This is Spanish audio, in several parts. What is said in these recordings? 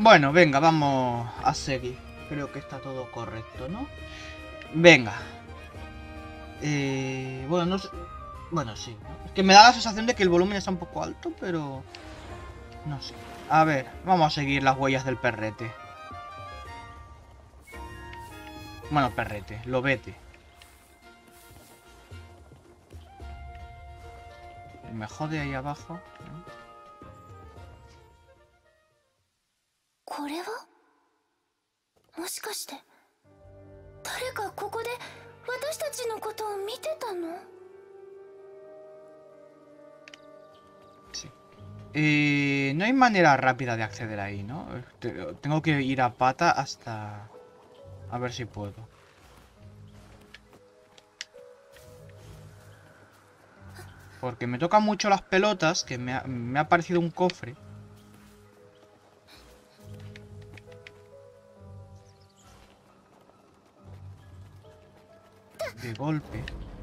Bueno, venga, vamos a seguir. Creo que está todo correcto, ¿no? Venga. Bueno, no sé. Bueno, sí. Es que me da la sensación de que el volumen está un poco alto, pero... no sé. A ver, vamos a seguir las huellas del perrete. Bueno, perrete, lobete. Me jode ahí abajo. これはもしかして誰かここで私たちのことを見てたの？ Sí. No hay manera rápida de acceder ahí, ¿no? Tengo que ir a pata hasta... a ver si puedo. Porque me tocan mucho las pelotas, que me ha parecido un cofre. De golpe.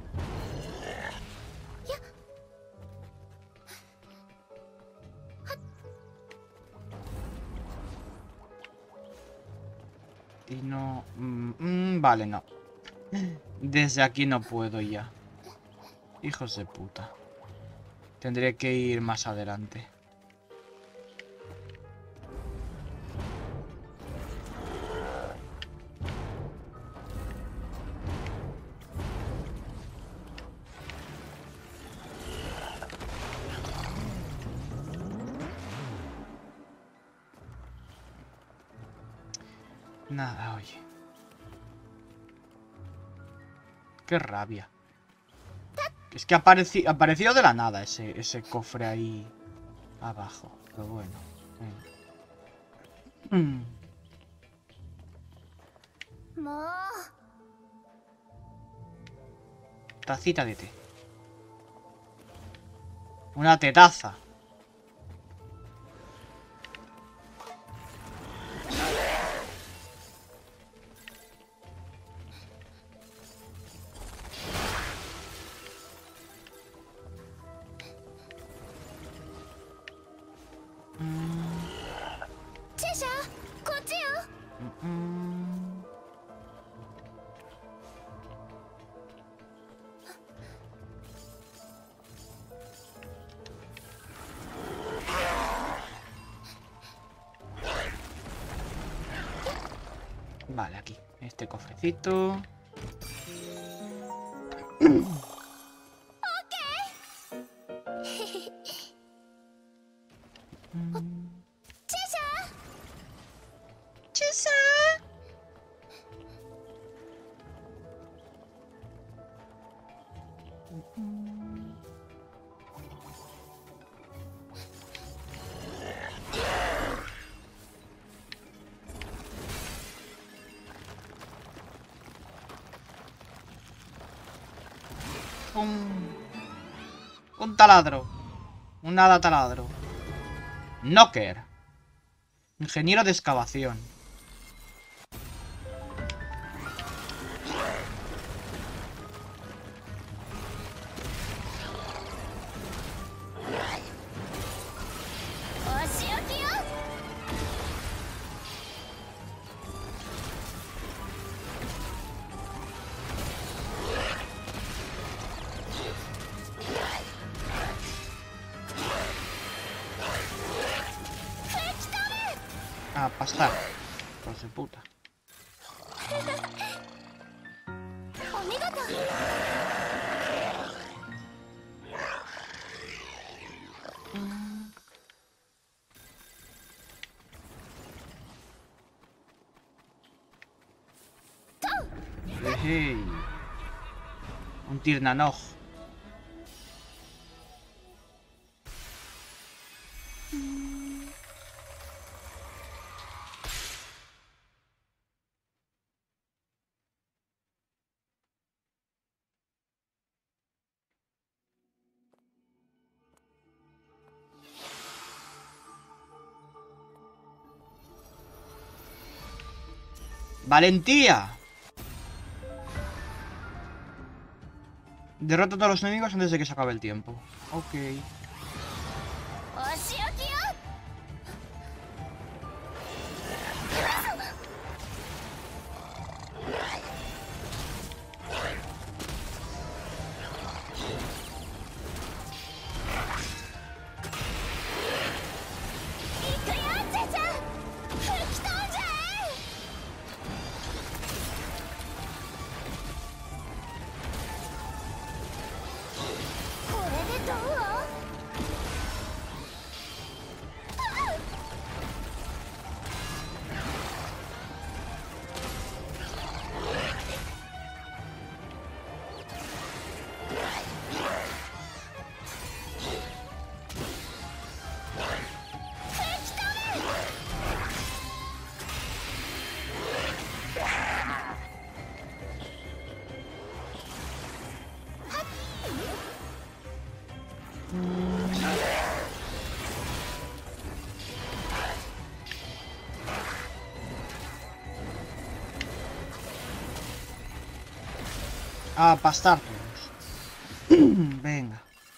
Y no... vale, no. Desde aquí no puedo ya. Hijos de puta. Tendré que ir más adelante. Nada, oye. Qué rabia. Es que apareció de la nada ese cofre ahí abajo. Pero bueno. Tacita de té. Una tetaza. Vale, aquí. Este cofrecito. Un taladro. Un hada taladro. Knocker. Ingeniero de excavación. A pastar. Hijos de puta. Hey. Un Tirnanoj. ¡Valentía! Derrota a todos los enemigos antes de que se acabe el tiempo. Ok. A pastar todos. Venga.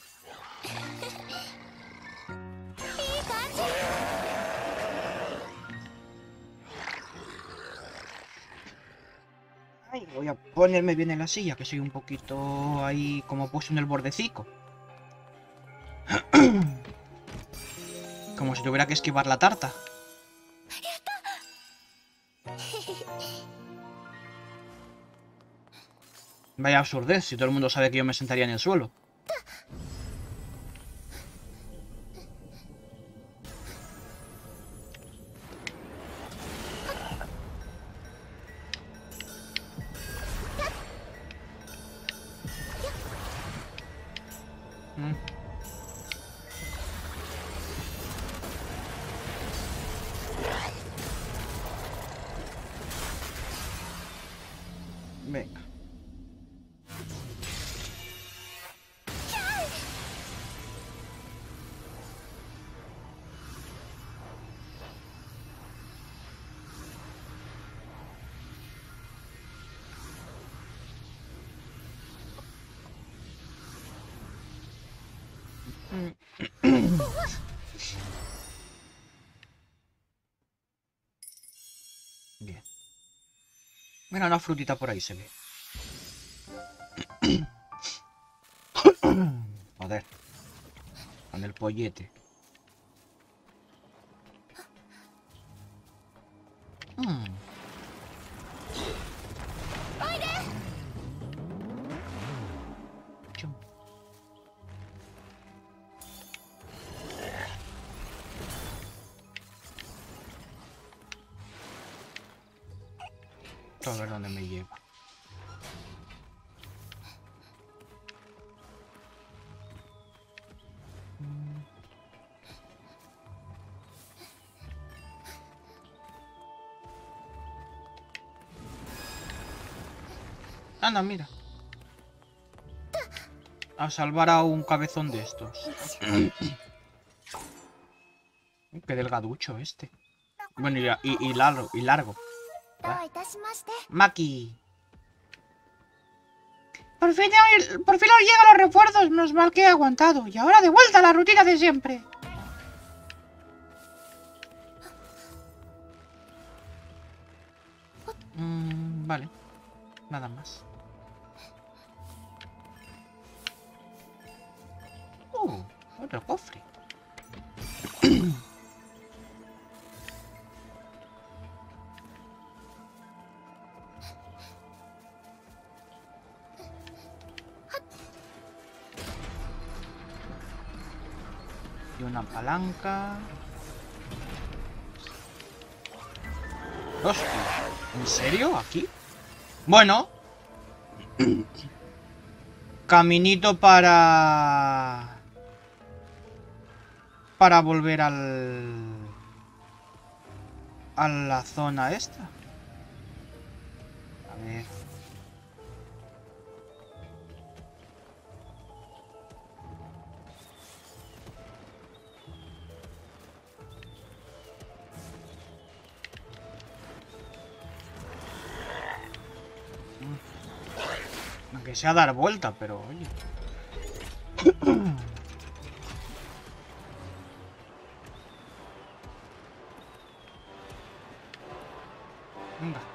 Ay, voy a ponerme bien en la silla, que soy un poquito ahí como puesto en el bordecico. Como si tuviera que esquivar la tarta. Vaya absurdez, si todo el mundo sabe que yo me sentaría en el suelo. Venga. Bien. Mira, una frutita por ahí se ve. Joder. Con el pollete. Chum. A ver dónde me lleva. Anda, mira. A salvar a un cabezón de estos. Qué delgaducho este. Bueno, y largo. Maki. Por fin os llegan los refuerzos. Menos mal que he aguantado. Y ahora de vuelta a la rutina de siempre. Vale. Nada más. Otro cofre. Y una palanca. Hostia, ¿en serio? ¿Aquí? Bueno. Caminito para volver a la zona esta. A ver. Aunque sea dar vuelta, pero oye.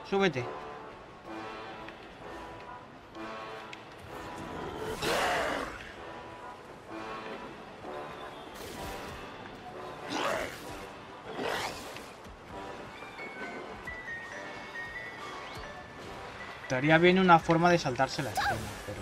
Súbete. Estaría bien una forma de saltarse la escena, pero...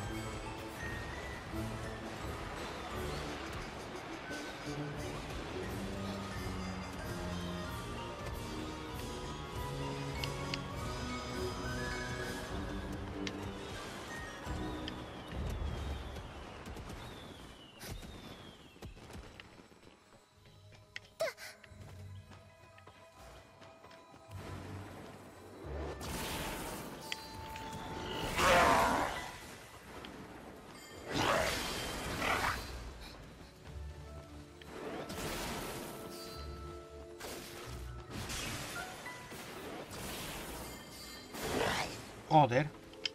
Joder.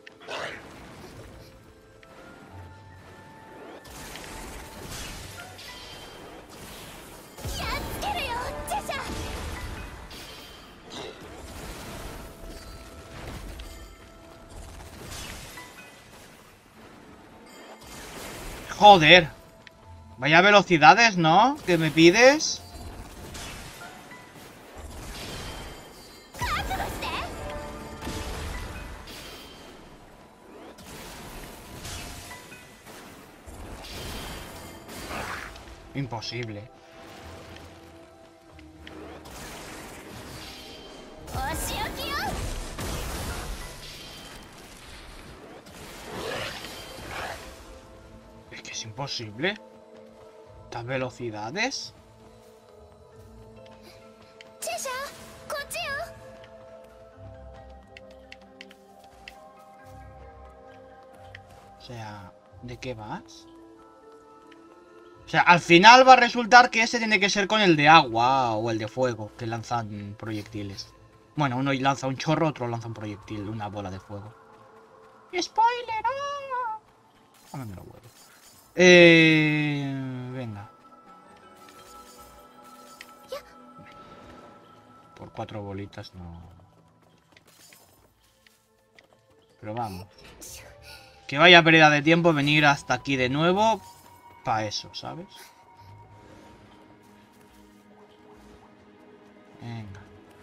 Joder. Vaya velocidades, ¿no? ¿Que me pides? Imposible. Es que es imposible. ¿Estas velocidades? O sea, ¿de qué vas? O sea, al final va a resultar que ese tiene que ser con el de agua o el de fuego, que lanzan proyectiles. Bueno, uno lanza un chorro, otro lanza un proyectil, una bola de fuego. ¡Spoiler! ¡Ah! Dame los huevos. Venga. Por 4 bolitas no... Pero vamos. Que vaya pérdida de tiempo venir hasta aquí de nuevo para eso, ¿sabes? Venga.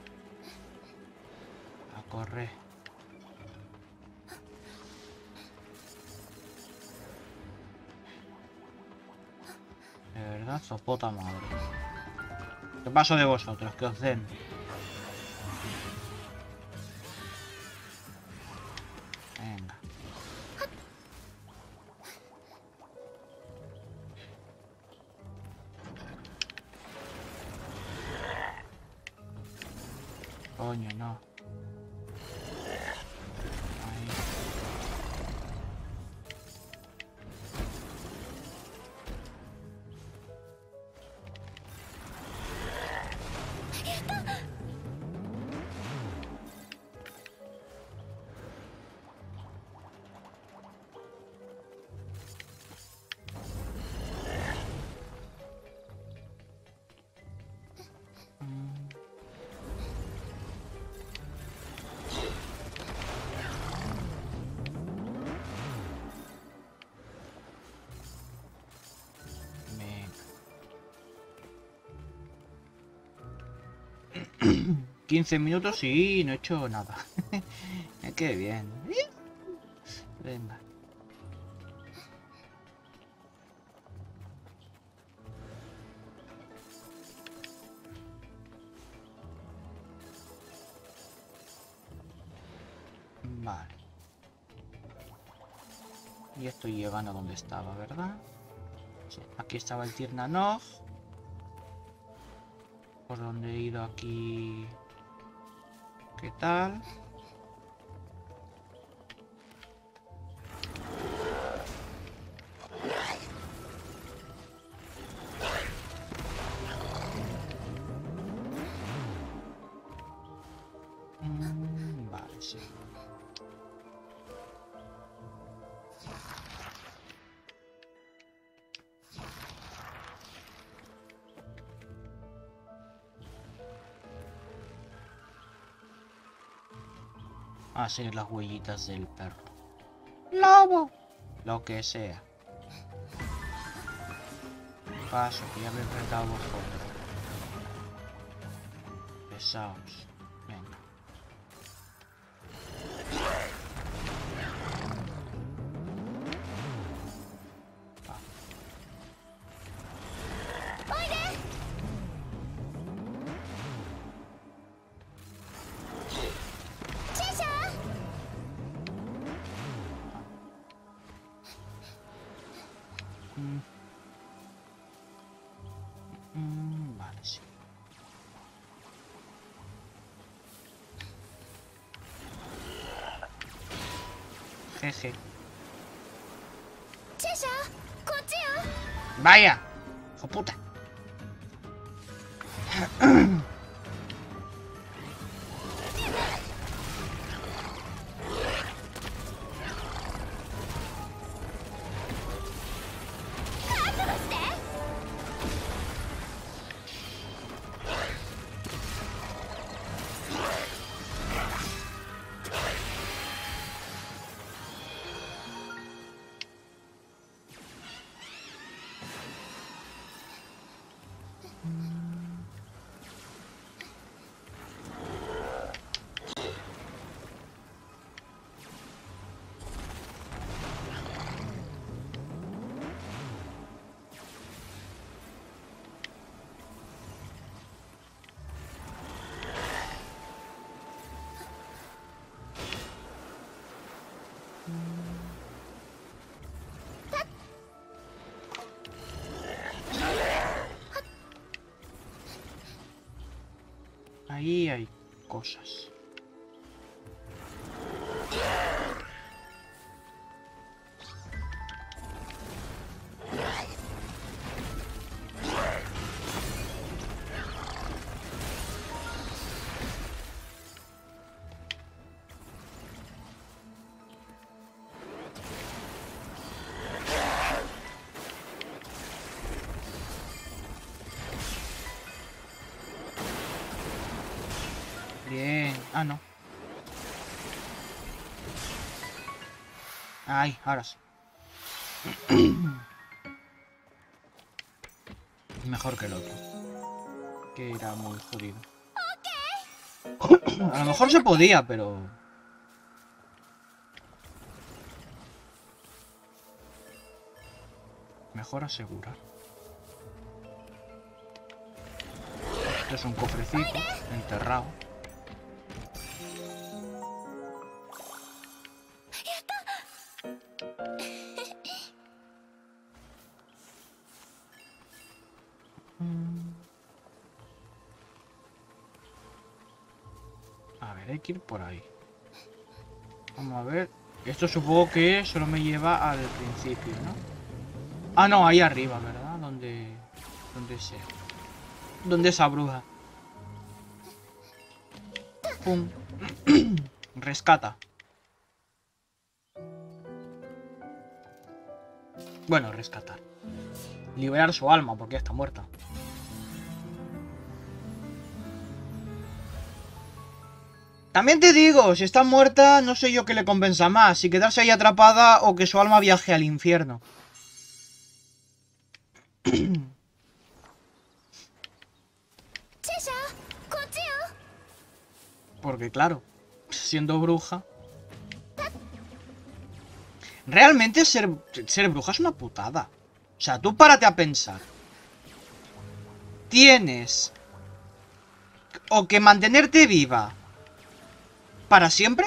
A correr. De verdad, sopota madre. ¿Qué paso de vosotros? Que os den. Venga. Coño, no. Ahí. Venga. 15 minutos y no he hecho nada. Qué bien. Venga. Vale. Y estoy llegando a donde estaba, ¿verdad? Sí, aquí estaba el Tirnanov. Por donde he ido aquí... ¿Qué tal? Vale, sí. a seguir las huellitas del perro. ¡Lobo! Lo que sea. Paso, que ya me he enfrentado a vosotros. Pesaos. Venga. Vale, sí. Jeje. Vaya. Hijo puta. Ahí hay cosas. Bien. Ah, no. Ay, ahora sí. Mejor que el otro. Que era muy jodido. A lo mejor se podía, pero... Mejor asegurar. Esto es un cofrecito enterrado. A ver, hay que ir por ahí. Vamos a ver. Esto supongo que solo me lleva al principio, ¿no? Ah, no, ahí arriba, ¿verdad? Donde sea. ¿Dónde esa bruja? Pum. Rescata. Bueno, rescatar. Liberar su alma, porque ya está muerta. También te digo, si está muerta, no sé yo qué le compensa más, si quedarse ahí atrapada o que su alma viaje al infierno. Porque claro, siendo bruja... Realmente ser bruja es una putada. O sea, tú párate a pensar. Tienes... O que mantenerte viva... ¿Para siempre?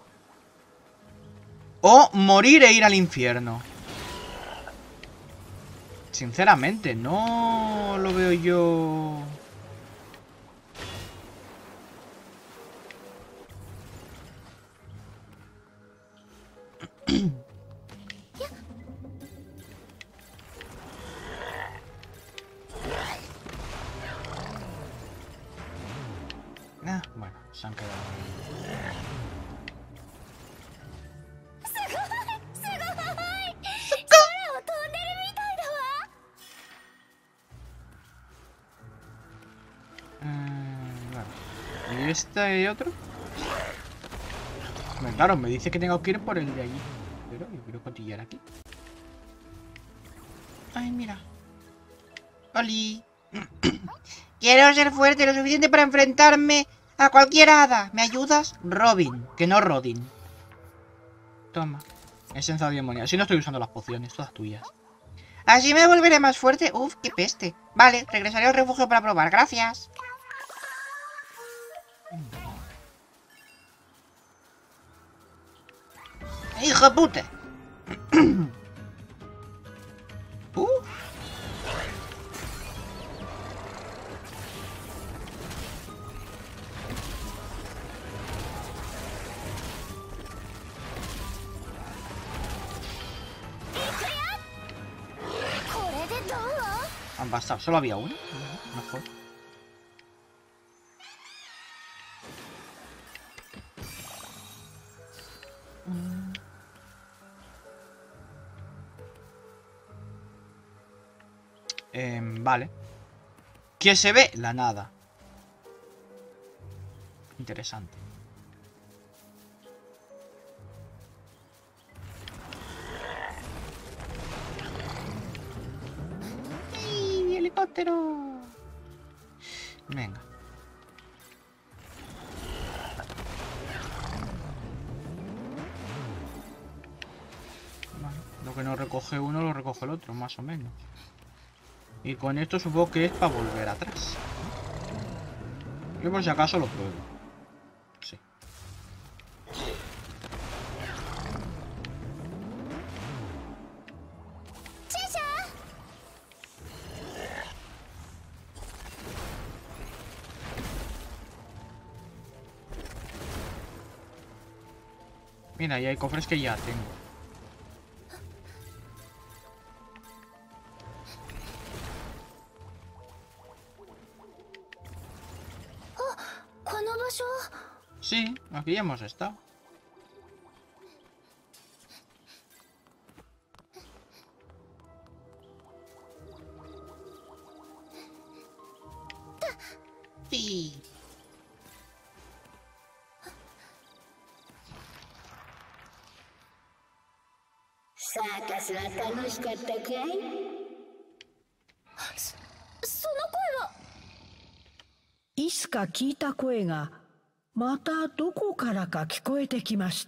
O morir e ir al infierno. Sinceramente, no lo veo yo... Ah, bueno, se han quedado ahí. Vale. ¿Y este y otro? Claro, me dice que tengo que ir por el de allí. Pero yo quiero cotillar aquí. Ay, mira. ¡Oli! Quiero ser fuerte lo suficiente para enfrentarme a cualquier hada. ¿Me ayudas? Robin, que no Rodin. Toma. Esencia demoníaca. Si no estoy usando las pociones, todas tuyas. Así me volveré más fuerte. Uf, qué peste. Vale, regresaré al refugio para probar. Gracias. ¡Hijo de puta! Han bastado. ¿Solo había uno? Mejor. Vale. ¿Qué se ve? La nada. Interesante. ¡Ay, helicóptero! Venga. Vale. Lo que no recoge uno lo recoge el otro, más o menos. Y con esto supongo que es para volver atrás. Yo por si acaso lo pruebo. Sí. Mira, y hay cofres que ya tengo. Sí, aquí ya hemos estado. Sí. ¿Sacas la楽しかったかい？ その声は。 いつか聞いた声がまたどこからか聞こえてきました。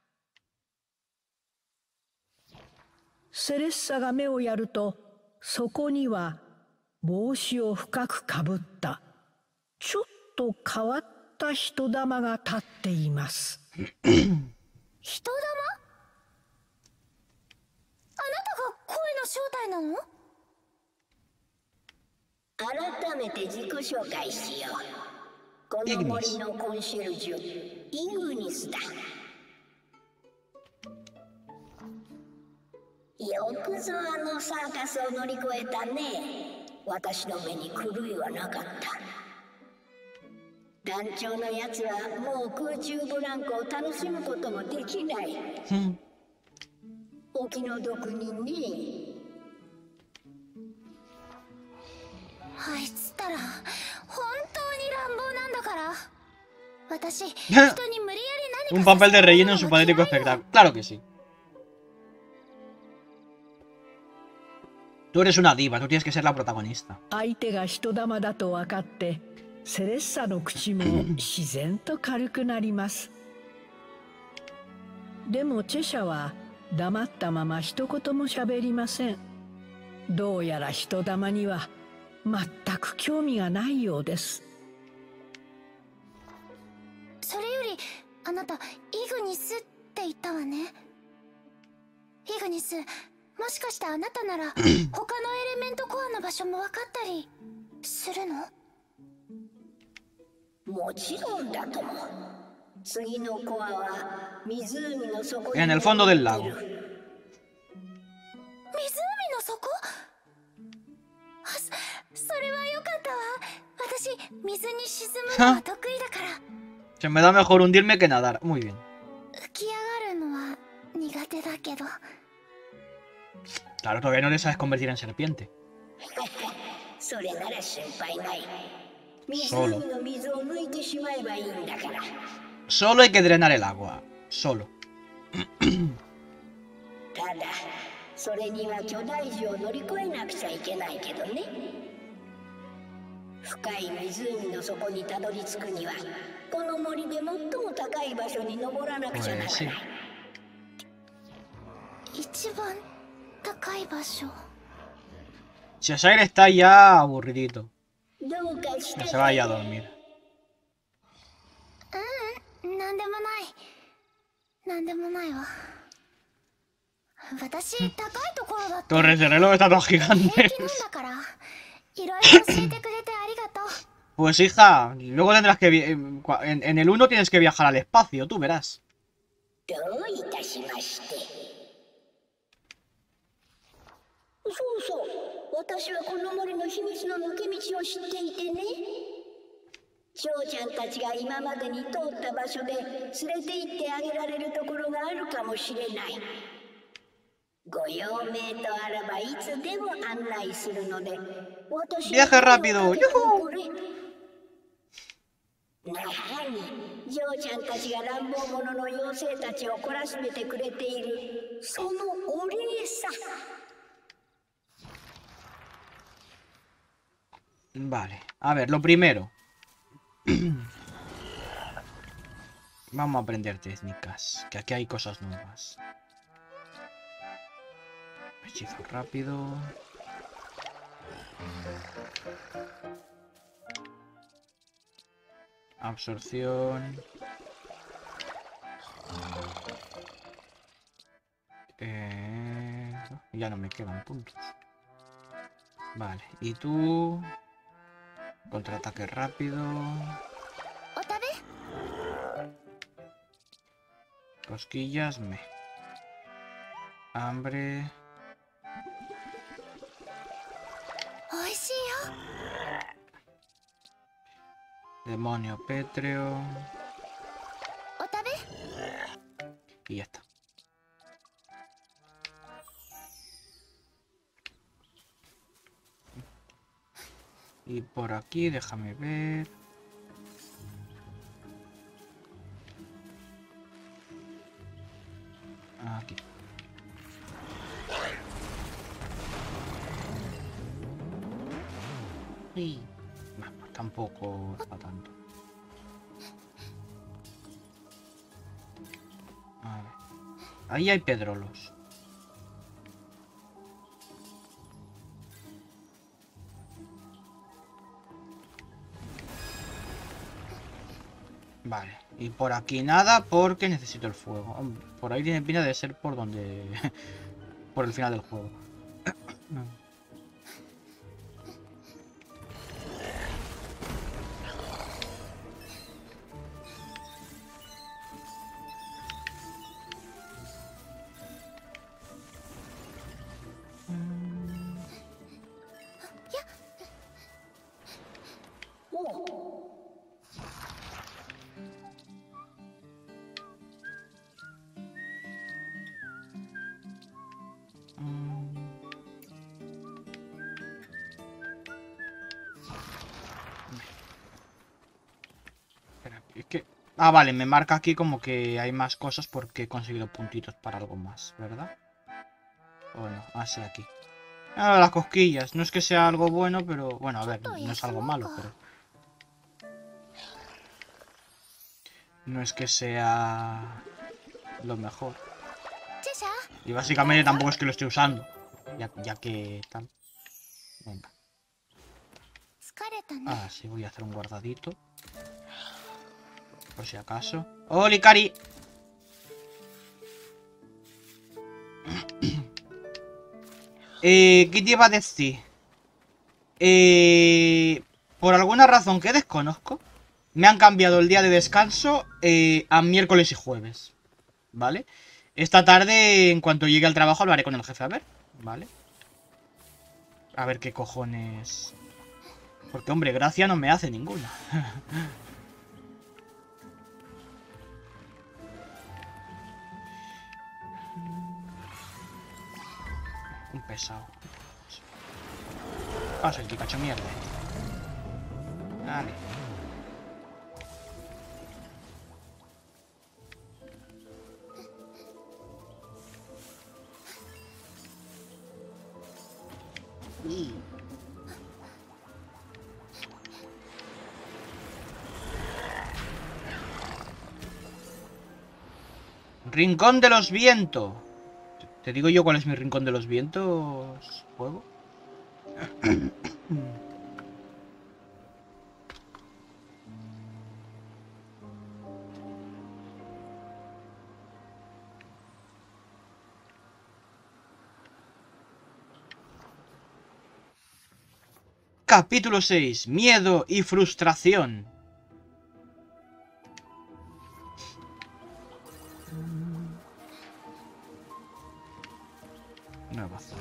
セレッサが目をやると、そこには帽子を深くかぶったちょっと変わった人玉が立っています。 人玉？あなたが声の正体なの？ 改めて自己紹介しよう。この森のコンシェルジュ、イグニスだ。よくぞあのサーカスを乗り越えたね。私の目に狂いはなかった。団長のやつはもう空中ブランコを楽しむこともできない。お気の毒にね。 あいつったら本当に乱暴なんだから。私、人に無理やり何か Un papel de relleno en su patético espectáculo. Claro que sí. Tú eres una diva, tú tienes que ser la protagonista. 相手が人玉だと分かって、セレッサの口も自然と軽くなります。でもチェシャは黙ったまま一言も喋りません。どうやら人玉には全く興味がないようです。 それよりあなたイグニスって言ったわね。イグニス、もしかしてあなたなら他のエレメントコアの場所も分かったりするの？ もちろんだとも。次のコアは湖の底に。 En el fondo del lago. 湖の底？それはよかったわ。私、水に沈むのは得意だから。 Se me da mejor hundirme que nadar. Muy bien. 浮き上がるのは苦手だけど。 Claro, todavía no le sabes convertir en serpiente. それなら心配ない。 Solo. 湖の水を抜いてしまえばいいんだから。 Solo hay que drenar el agua. solo. ただそれには巨大樹を乗り越えなくちゃいけないけどね。深い湖の底にたどり着くにはこの森で最も高い場所に登らなくちゃならない。 Pues sí. 一番高い場所。 Cheshire está ya aburridito. どうかし Que た se vaya a dormir. なんでもない。なんでもないわ。私、高いところだって Torres de reloj está todo 平 gigante. 気なんだから。いろいろ教えてくれてありがとう。 Pues hija, luego tendrás que... En el 1 tienes que viajar al espacio, tú verás. どういたしまして。そうそう、私はこの森の秘密の抜け道を知っていてね。嬢ちゃんたちが今までに通った場所で連れて行ってあげられるところがあるかもしれない。ご用命とあらばいつでも案内するので、私 Viaje rápido, ¡yujú! なに、嬢ちゃんたちが乱暴者の妖精たちを懲らしめてくれているそのお礼さ。 Vale, a ver, lo primero. Vamos a aprender técnicas, que aquí hay cosas nuevas. Hechizo rápido. Absorción. Ya no me quedan puntos. Vale, y tú... Contraataque rápido. Cosquillas, me. Hambre. Demonio pétreo. Y ya está. Y por aquí, déjame ver. Aquí. Y... Bueno, tampoco está tanto. A ver. Ahí hay pedrolos. Vale, y por aquí nada porque necesito el fuego. Por ahí tiene pinta de ser por donde... por el final del juego. Ah, vale, me marca aquí como que hay más cosas porque he conseguido puntitos para algo más, ¿verdad? O no, así aquí. Ah, las cosquillas. No es que sea algo bueno, pero... Bueno, a ver, no es algo malo, pero... No es que sea... lo mejor. Y básicamente tampoco es que lo esté usando. Ya que tal. Venga. Ah, sí, voy a hacer un guardadito. Por si acaso. ¡Hola, Cari! ¿Qué te iba a decir? Por alguna razón que desconozco, me han cambiado el día de descanso a miércoles y jueves. ¿Vale? Esta tarde, en cuanto llegue al trabajo, hablaré con el jefe. A ver, ¿vale? A ver qué cojones... Porque, hombre, gracia no me hace ninguna. Un pesado. Paso el Pikachu, mierda. Vale. Rincón de los vientos. ¿Te digo yo cuál es mi rincón de los vientos, juego? Capítulo 6. Miedo y frustración. Nueva zona.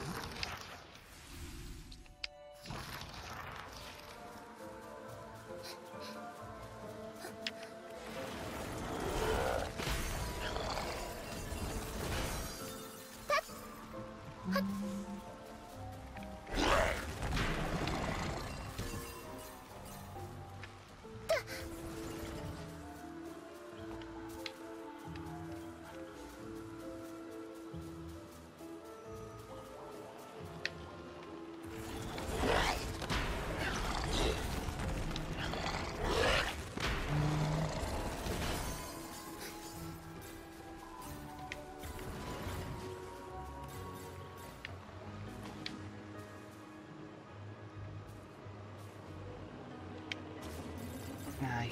Ay.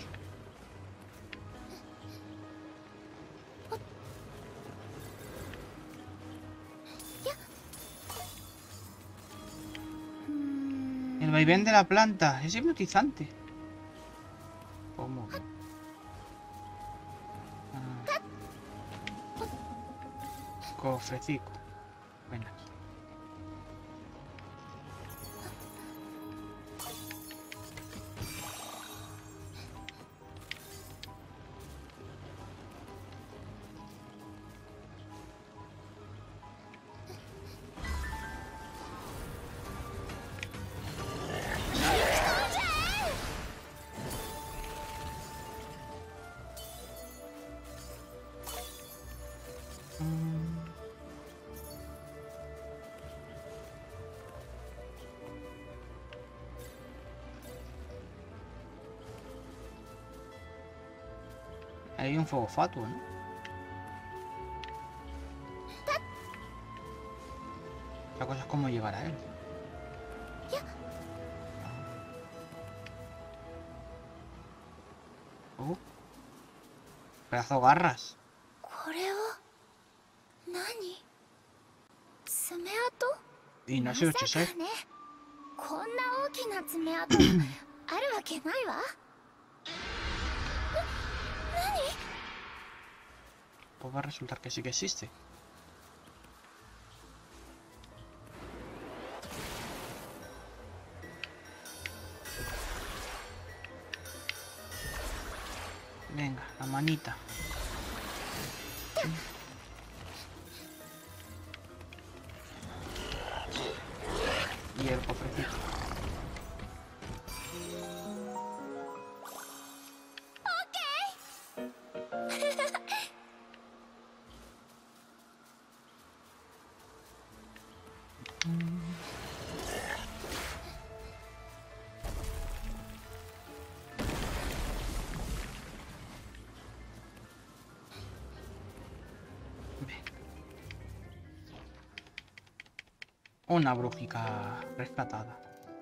El vaivén de la planta es hipnotizante. ¿Cómo? Cofrecico. Bueno. Hay un fuego fatuo, ¿no? La cosa es cómo llegar a él. Pedazo de garras. Y no sé lo que es. こんな大きな爪痕あるわけないわ。 Pues va a resultar que sí que existe. Venga, la manita. Y el cofrecito. Una brujica rescatada.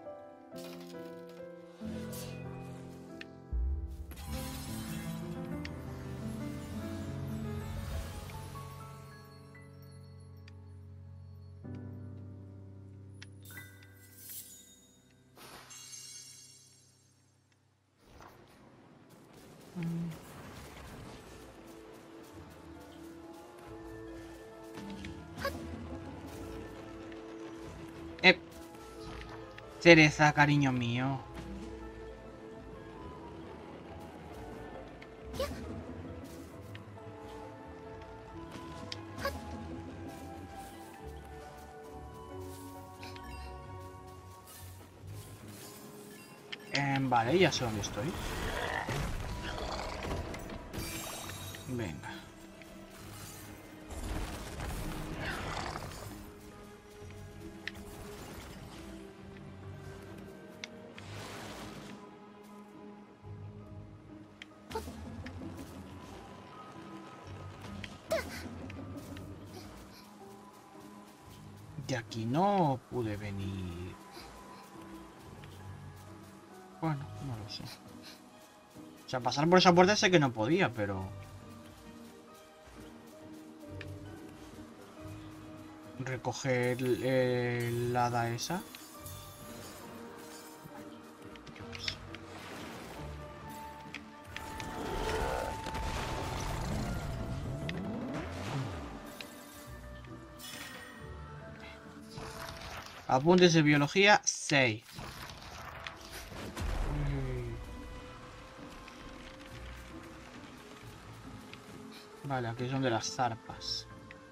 Cereza, cariño mío. Vale, ya sé dónde estoy. Venga. De aquí no pude venir. Bueno, no lo sé. O sea, pasar por esa puerta sé que no podía, pero... recoger la hada esa. Yo qué sé. Apuntes de biología 6. Vale, aquí son de las zarpas.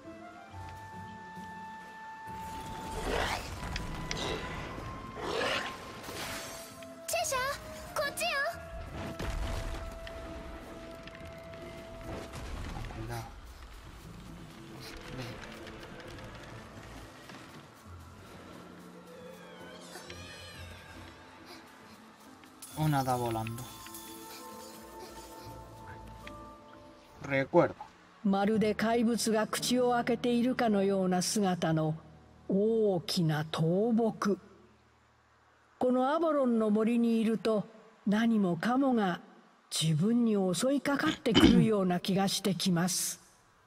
Cuidado. Venga. Una hada volando. Recuerdo. まるで怪物が口を開けているかのような姿の大きな倒木。このアボロンの森にいると何もかもが自分に襲いかかってくるような気がしてきます。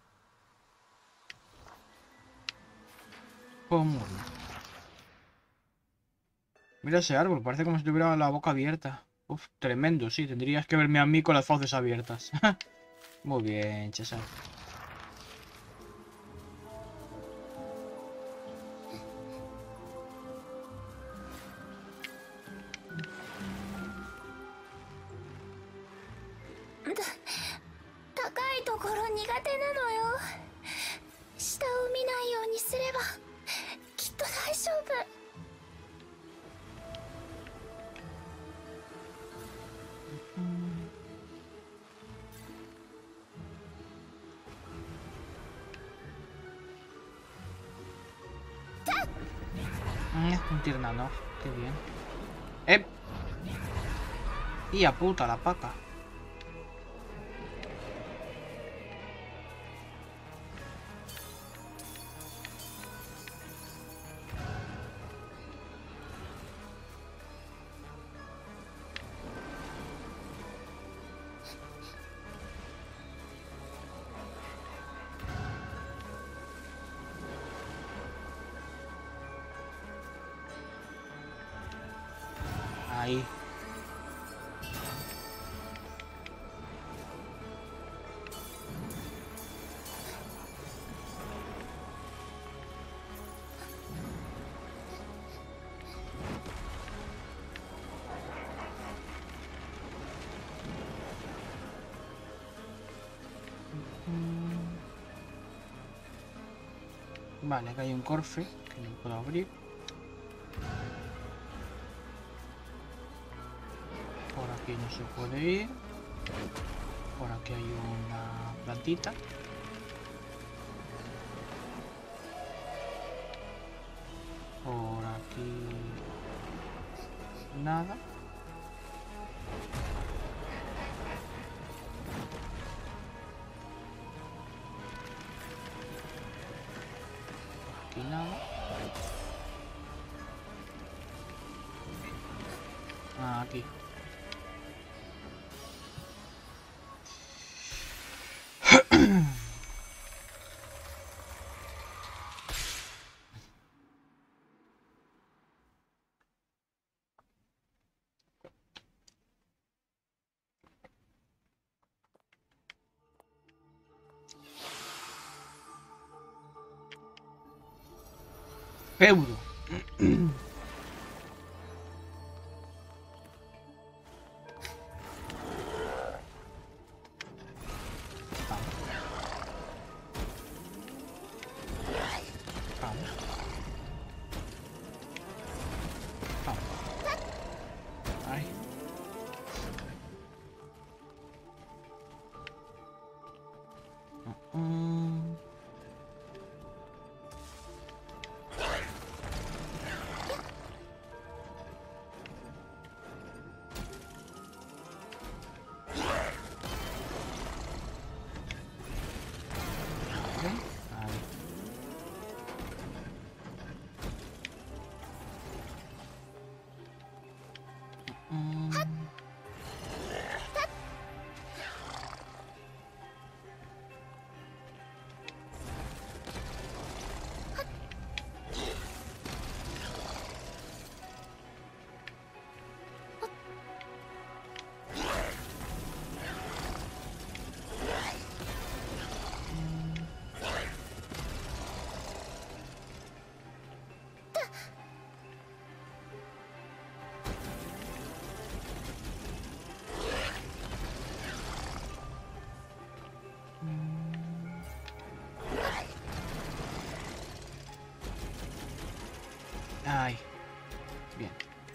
Mira ese árbol, parece como si tuviera la boca abierta. Uf, tremendo, sí, tendrías que verme a mí con las fauces abiertas. Muy bien, César. Un Tirnanoj, qué bien. Y a puta la paca. Ahí. Vale, acá hay un cofre que no puedo abrir. Por aquí no se puede ir. Por aquí hay una plantita. Por aquí nada. Aquí nada. Ah, aquí. Feudo. Ay. Mm. Ay, bien.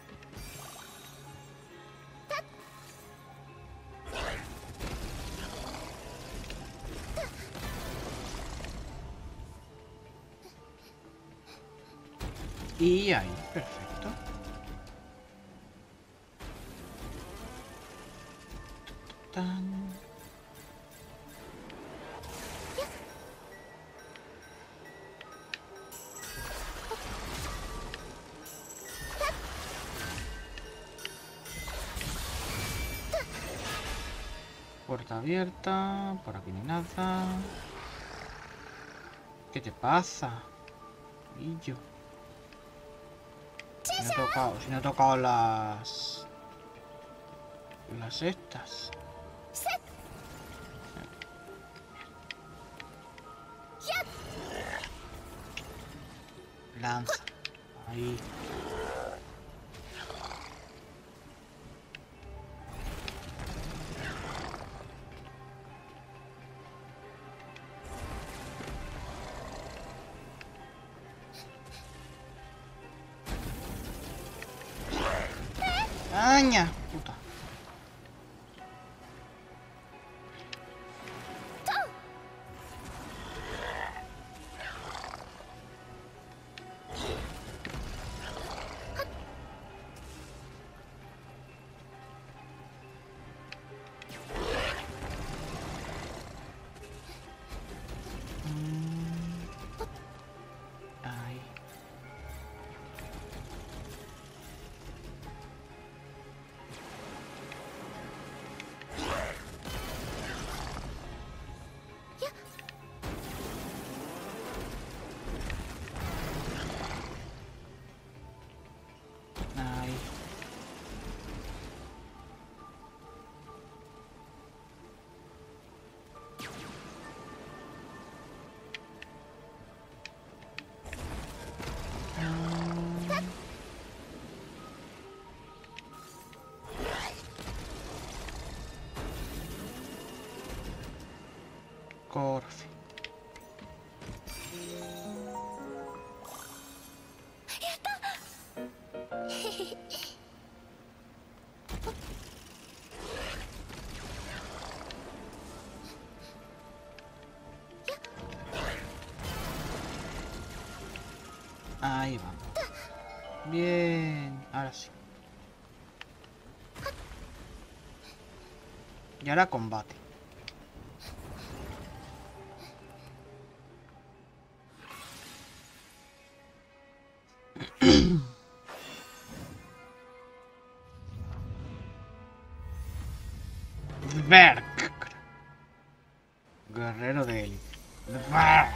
Y ahí, perfecto. Tan. Puerta abierta, por aquí no hay nada. ¿Qué te pasa? Y yo. Si no he tocado las estas. Lanza. Ahí. ¡Aña! Puta. Ahí. Ahí. Corfe. Ahí vamos. Bien, ahora sí. Y ahora combate. Berk. Guerrero de élite. Berk.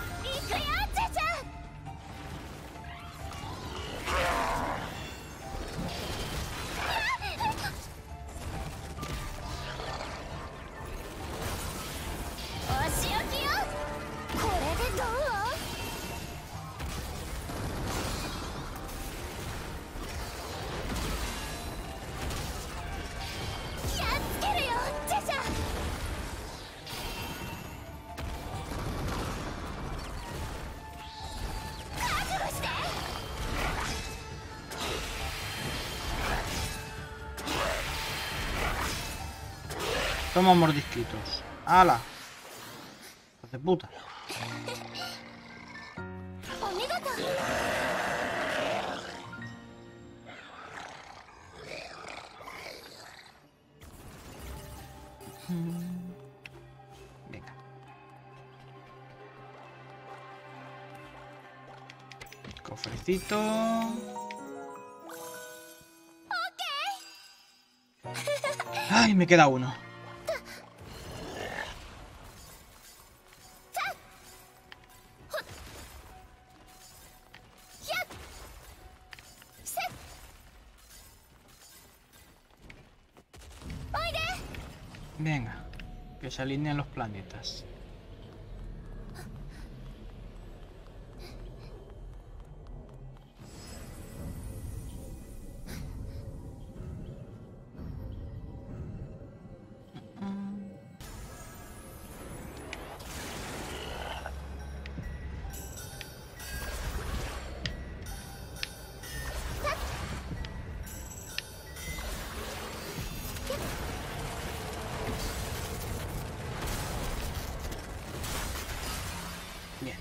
Toma mordisquitos. ¡Hala! ¡Hijos de puta! Venga. Cofrecito. Ay, me queda uno. Venga, que se alineen los planetas. Bien.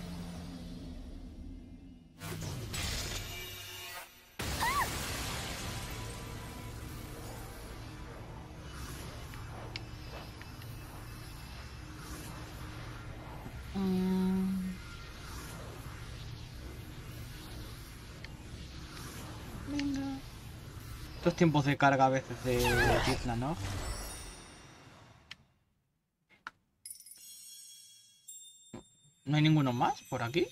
Venga. Estos tiempos de carga a veces de Tizna, ¿no? ¿No hay ninguno más por aquí?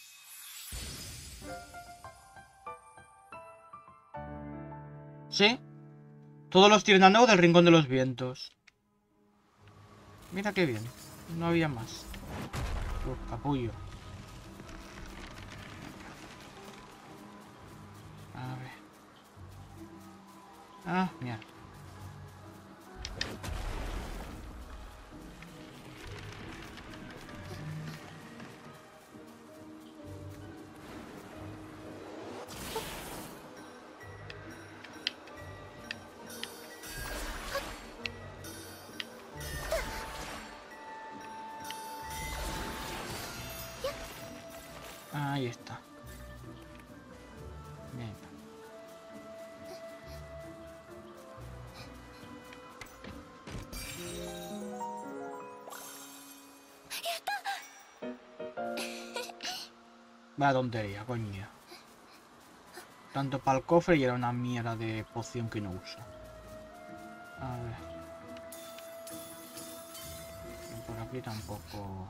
Sí. Todos los Tirnanao del Rincón de los Vientos. Mira qué bien. No había más. Uf, capullo. A ver. Ah, mira. Ahí está. Venga. Vaya tontería, coño. Tanto para el cofre y era una mierda de poción que no uso. A ver. Y por aquí tampoco.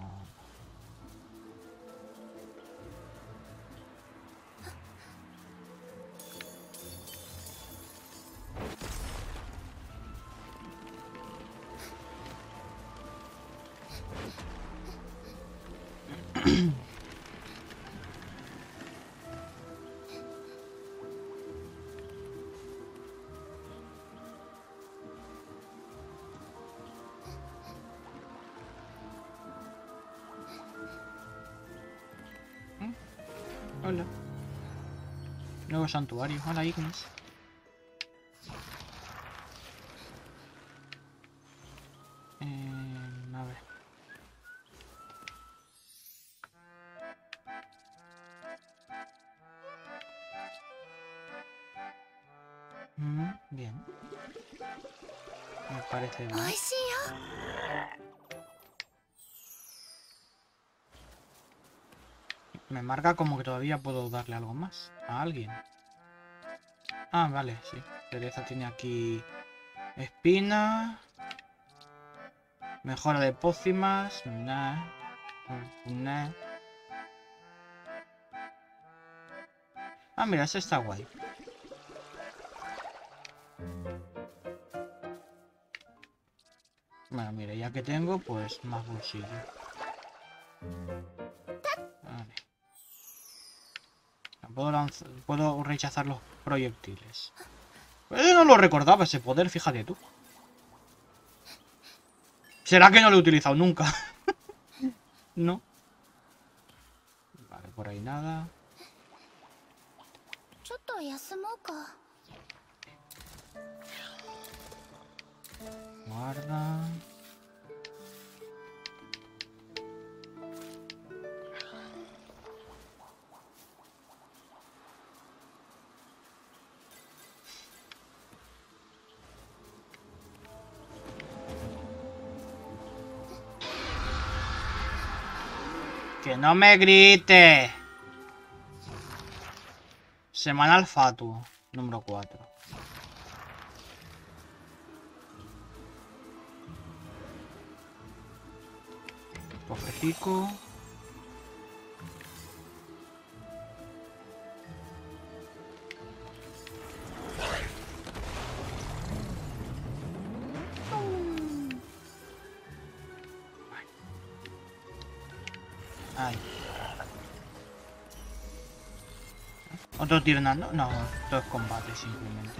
Hola. Nuevo santuario. Hola, Ignis. A ver. Bien. Me parece bien. Me marca como que todavía puedo darle algo más a alguien. Ah, vale, sí. Teresa tiene aquí espina. Mejora de pócimas. Nah. Nah. Ah, mira, ese está guay. Bueno, mira, ya que tengo, pues más bolsillo. Vale. Puedo rechazar los proyectiles. No lo recordaba ese poder, fíjate tú. ¿Será que no lo he utilizado nunca? No. Vale, por ahí nada. Guarda. ¡Que no me grite! Semanal Fatuo, número 4. Cofrecico. Ay. ¿Otro tirnando? No, esto es combate simplemente.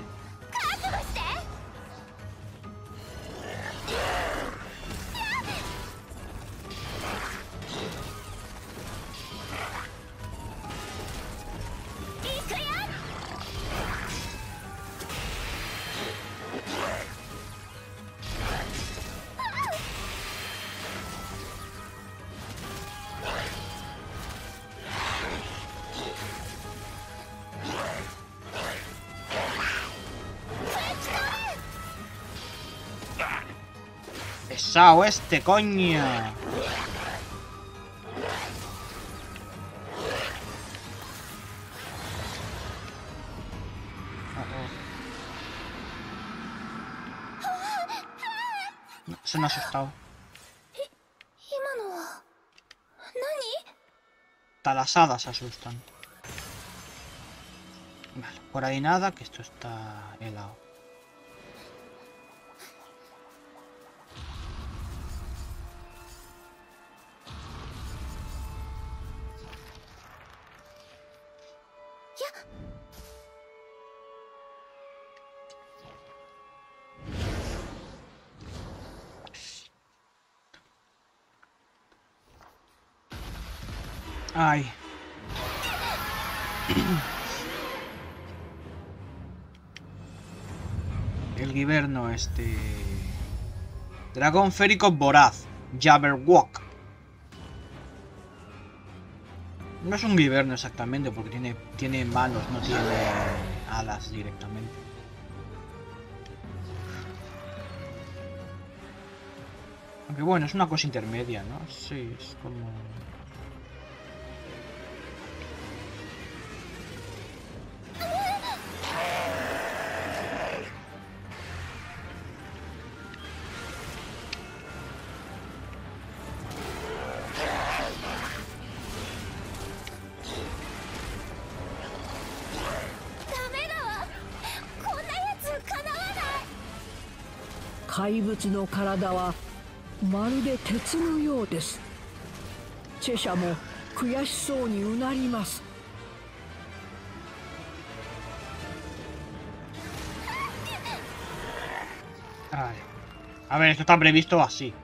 ¡Pesado este, coño! No, se me ha asustado. 今のは何？ Hasta las hadas se asustan. Vale, por ahí nada, que esto está helado. Ay. El Giverno este... Dragón férico voraz. Jabberwock. No es un Giverno exactamente porque tiene manos, no tiene alas directamente. Aunque bueno, es una cosa intermedia, ¿no? Sí, es como... 「怪物の体はまるで鉄のようです」「チェシャも悔しそうにうなります」 Vale. A ver, esto está previsto así.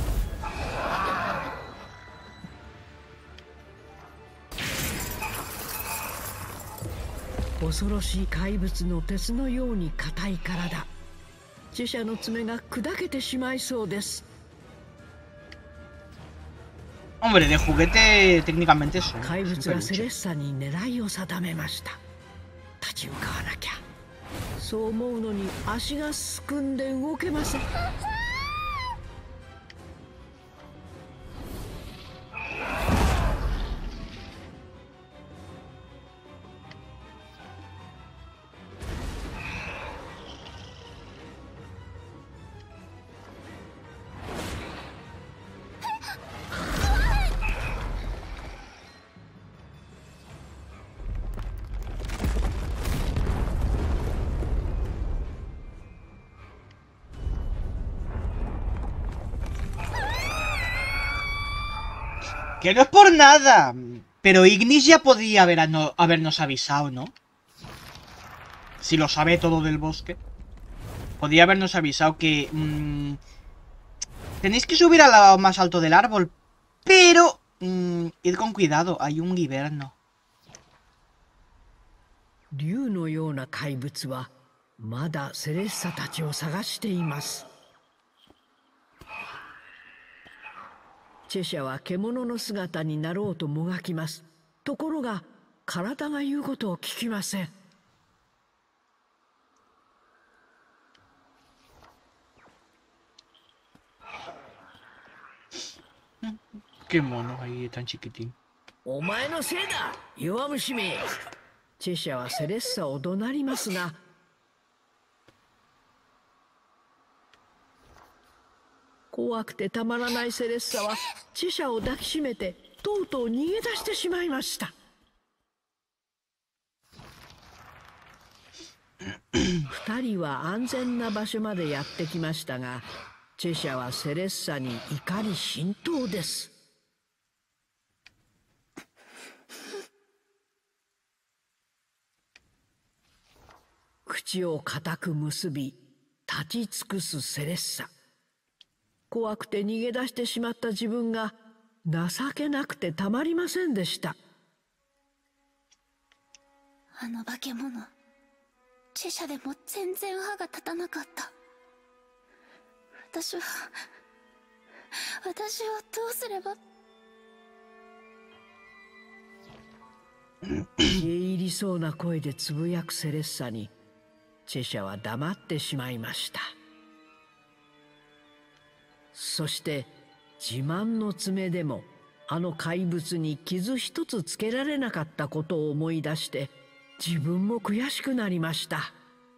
恐ろしい怪物の鉄のように硬い体。チェシャの爪が砕けてしまいそうです。 Hombre, de juguete técnicamente son. 怪物はセレッサに狙いを定めました。立ち向かわなきゃ。そう思うのに足がすくんで動けません。 Que no es por nada. Pero Ignis ya podía habernos avisado, ¿no? Si lo sabe todo del bosque. Podría habernos avisado que... tenéis que subir al lado más alto del árbol. Pero... id con cuidado, hay un Giverno. 竜のような怪物はまだセレッサたちを探しています。 チェシャは獣の姿になろうともがきます。ところが体が言うことを聞きません。 Qué mono ahí tan chiquitín. お前のせいだ、弱虫め。チェシャはセレッサを怒鳴りますが、 怖くてたまらないセレッサはチェシャを抱きしめてとうとう逃げ出してしまいました。2人は安全な場所までやってきましたが、チェシャはセレッサに怒り心頭です。口を固く結び立ち尽くすセレッサ。怖くて逃げ出してしまった自分が情けなくてたまりませんでした。 あの化け物、チェシャでも全然歯が立たなかった。私はどうすれば。 消え入りそうな声でつぶやくセレッサにチェシャは黙ってしまいました。そして自慢の爪でもあの怪物に傷一つつけられなかったことを思い出して自分も悔しくなりました。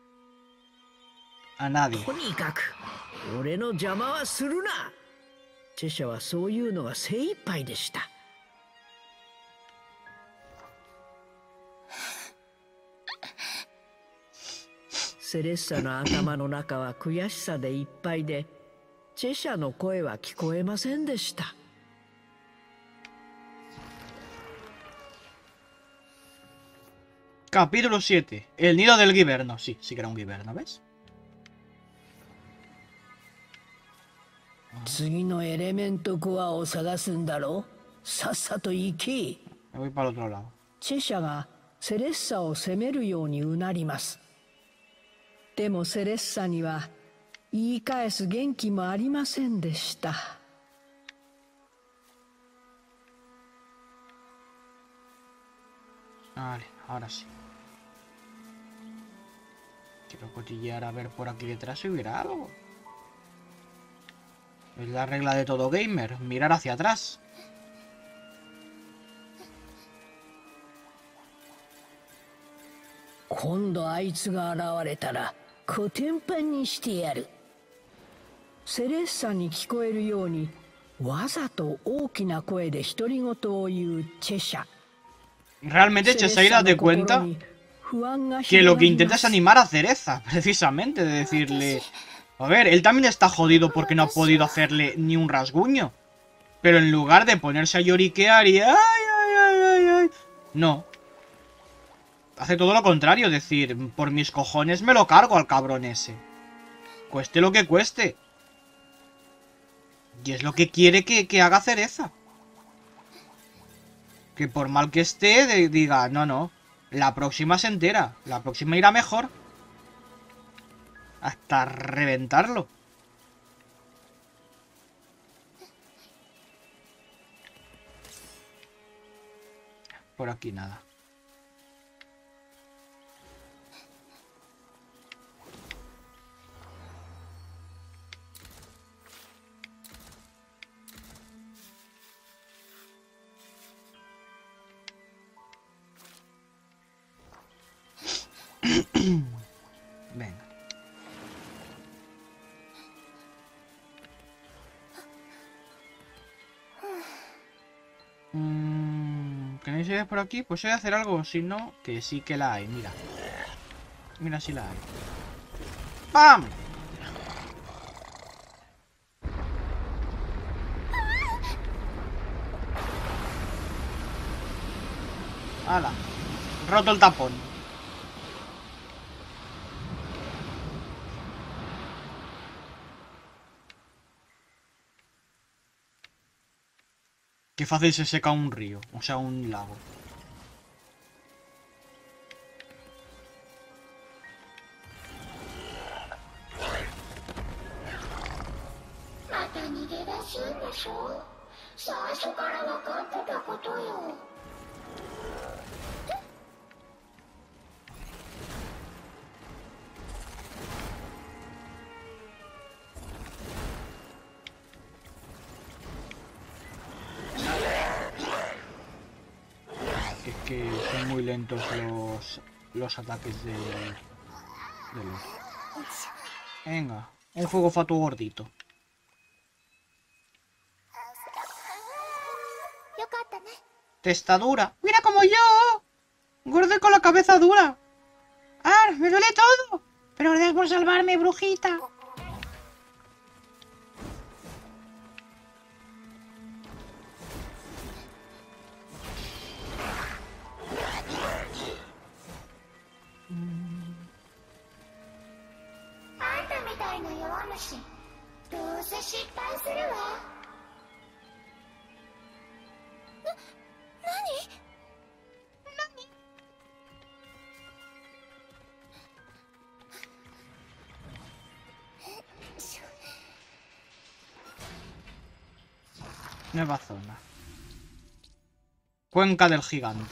A nadie. とにかく俺の邪魔はするな。チェシャはそういうのが精一杯でした。セレッサの頭の中は悔しさでいっぱいで、チェシャの声は聞こえませんでした。 Capítulo 7. El nido del Giverno. Sí, sí que era un Giverno, ¿ves? 次のエレメントコアを探すんだろう。さっさと行け。 Me voy para el otro lado. チェシャがセレッサを責めるようにうなります。でもセレッサには言い返す元気もありませんでした。 Vale, ahora sí. Quiero cotillear a ver por aquí detrás si hubiera algo. Es la regla de todo gamer, mirar hacia atrás. 今度あいつが現れたらコテンパンにしてやる。セレッサに聞こえるようにわざと大きな声で独り言を言うチェシャ。 Realmente Cheshire da de cuenta que lo que intenta es animar a Cereza, precisamente, de decirle... A ver, él también está jodido porque no ha podido hacerle ni un rasguño. Pero en lugar de ponerse a lloriquear y... ¡Ay, ay, ay, ay, ay! No. Hace todo lo contrario, decir, por mis cojones me lo cargo al cabrón ese. Cueste lo que cueste. Y es lo que quiere que haga Cereza. Que por mal que esté, diga, no, no. La próxima se entera. La próxima irá mejor. Hasta reventarlo. Por aquí nada. Venga. ¿Tenéis ideas por aquí? Pues voy a hacer algo, si no, que sí que la hay, mira. Mira si la hay. ¡Pam! ¡Hala! Roto el tapón. Qué fácil se seca un río, o sea, un lago. Es que son muy lentos los ataques de los... Venga, un fuego fatuo gordito. Testadura. ¡Mira como yo! Gordo y con la cabeza dura. ¡Ah! ¡Me duele todo! Pero gracias por salvarme, brujita. Nueva zona. Cuenca del Gigante.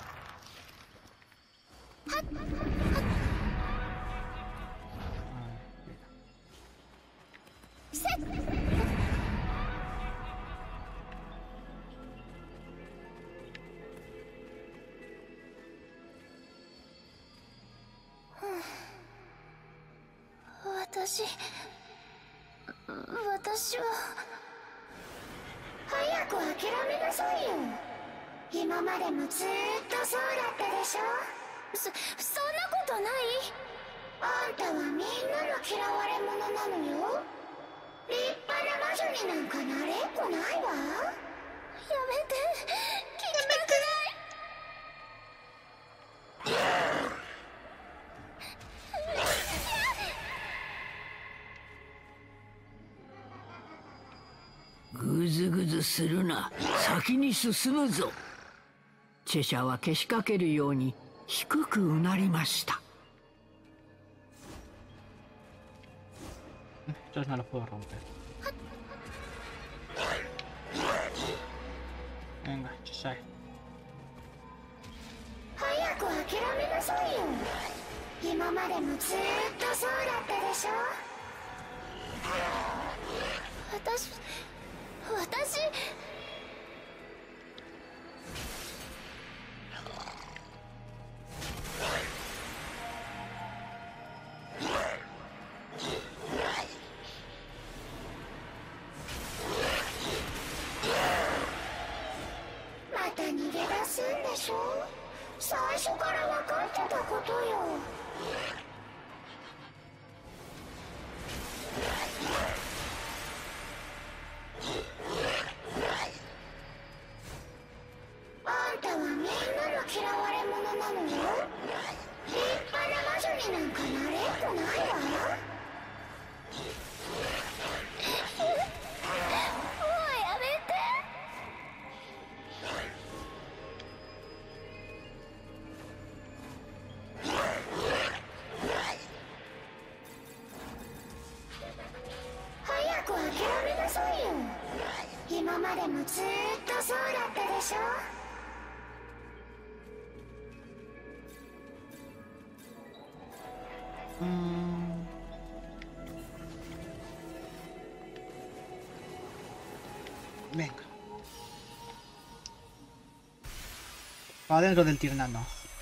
私は早く諦めなさいよ。今までもずーっとそうだったでしょ。そんなことない。あんたはみんなの嫌われ者なのよ。立派な魔女になんかなれっこないわ。やめて、聞きたくない。 ぐずぐずするな。先に進むぞ。チェシャはけしかけるように低くうなりました。 Entonces no lo puedo romper. Venga, Cheshire. 早く諦めなさいよ。今までもずーっとそうだったでしょ。私また逃げ出すんでしょ。最初から分かってたことよ。あんたはみんなの嫌われ者なのよ。立派な魔女になんかなれっこないわ。もうやめて。早く諦めなさいよ。今までもずーっとそうだったでしょ。 Venga. Para dentro del Tirnano.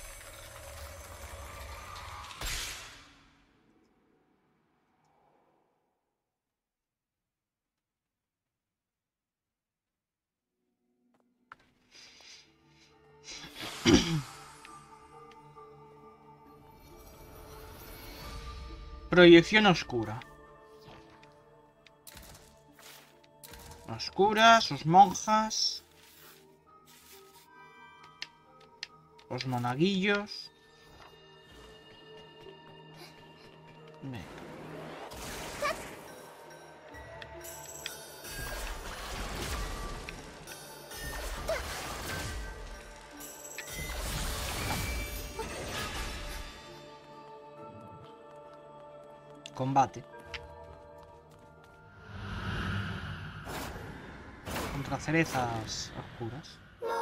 Proyección oscura. Oscura, sus monjas. Los monaguillos. Venga. Combate. Contra cerezas oscuras.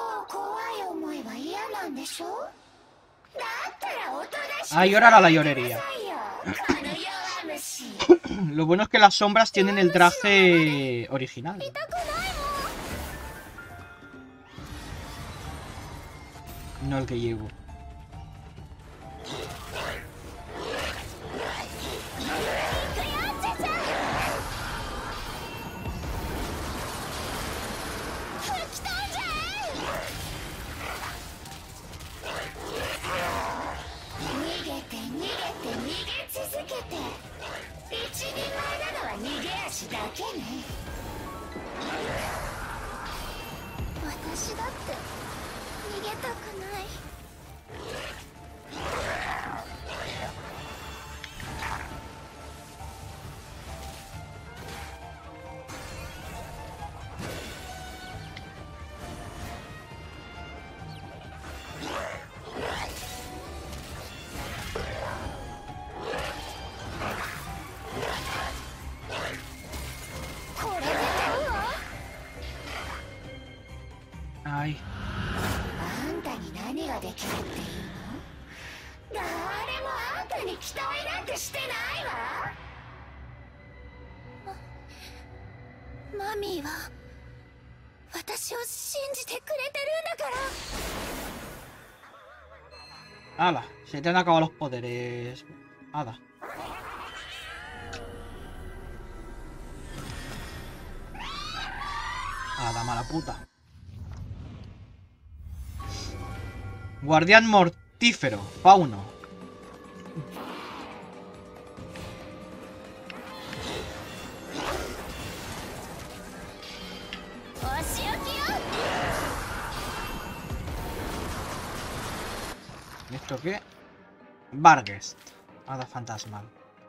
Ah, y ahora la llorería. Lo bueno es que las sombras tienen el traje original. No el que llevo. 私だけね。私だって逃げたくない。 Ay. あんたに何ができるっていうの？誰もあんたに期待なんてしてないわ。マミーは私を信じてくれてるんだから。 ¡Hala! Se te han acabado los poderes. ¡Hala! ¡Hala, mala puta! Guardián mortífero, fauno. ¿Y esto qué? Vargest, hada fantasmal.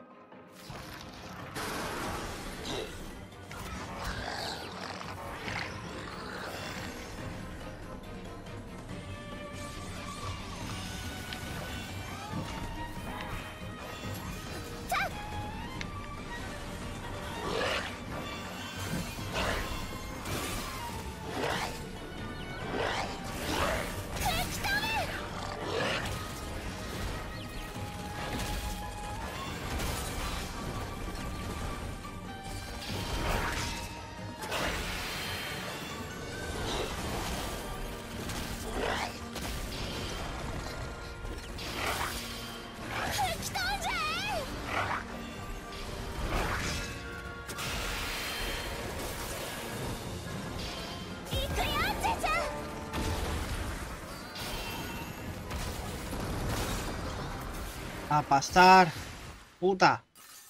A pasar, puta.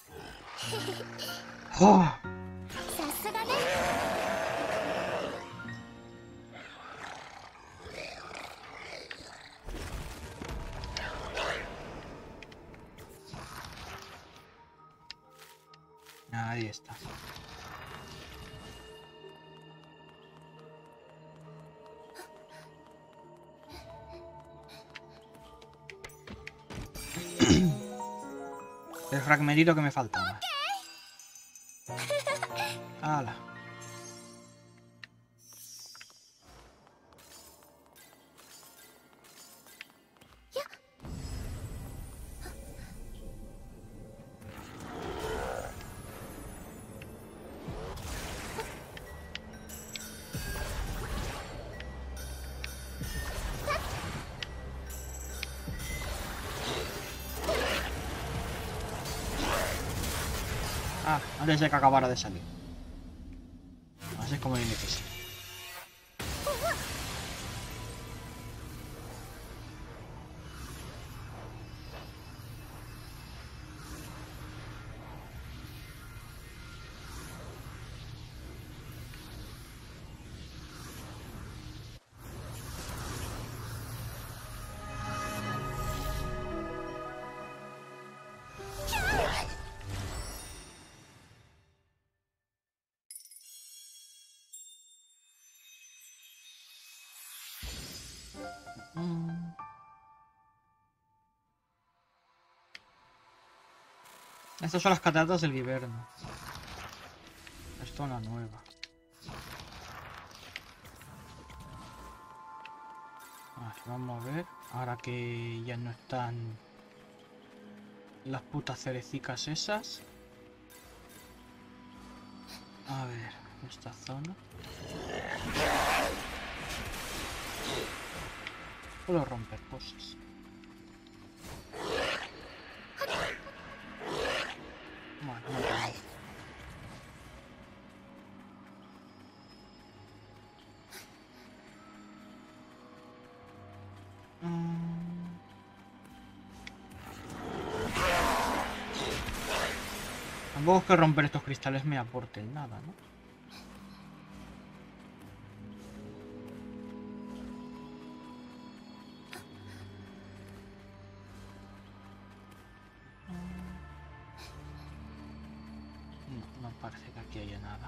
Oh. さすがね。 Ahí está. El fragmentito que me faltaba. ¡Hala! Ah, antes de que acabara de salir. Así es como tiene que ser. Estas son las cataratas del Giverno. Es zona nueva. Vamos a ver. Ahora que ya no están las putas cerecicas esas. A ver, esta zona. Puedo romper cosas. Bueno, no puedo. Tampoco es que romper estos cristales me aporten nada, ¿no? No, no parece que aquí haya nada.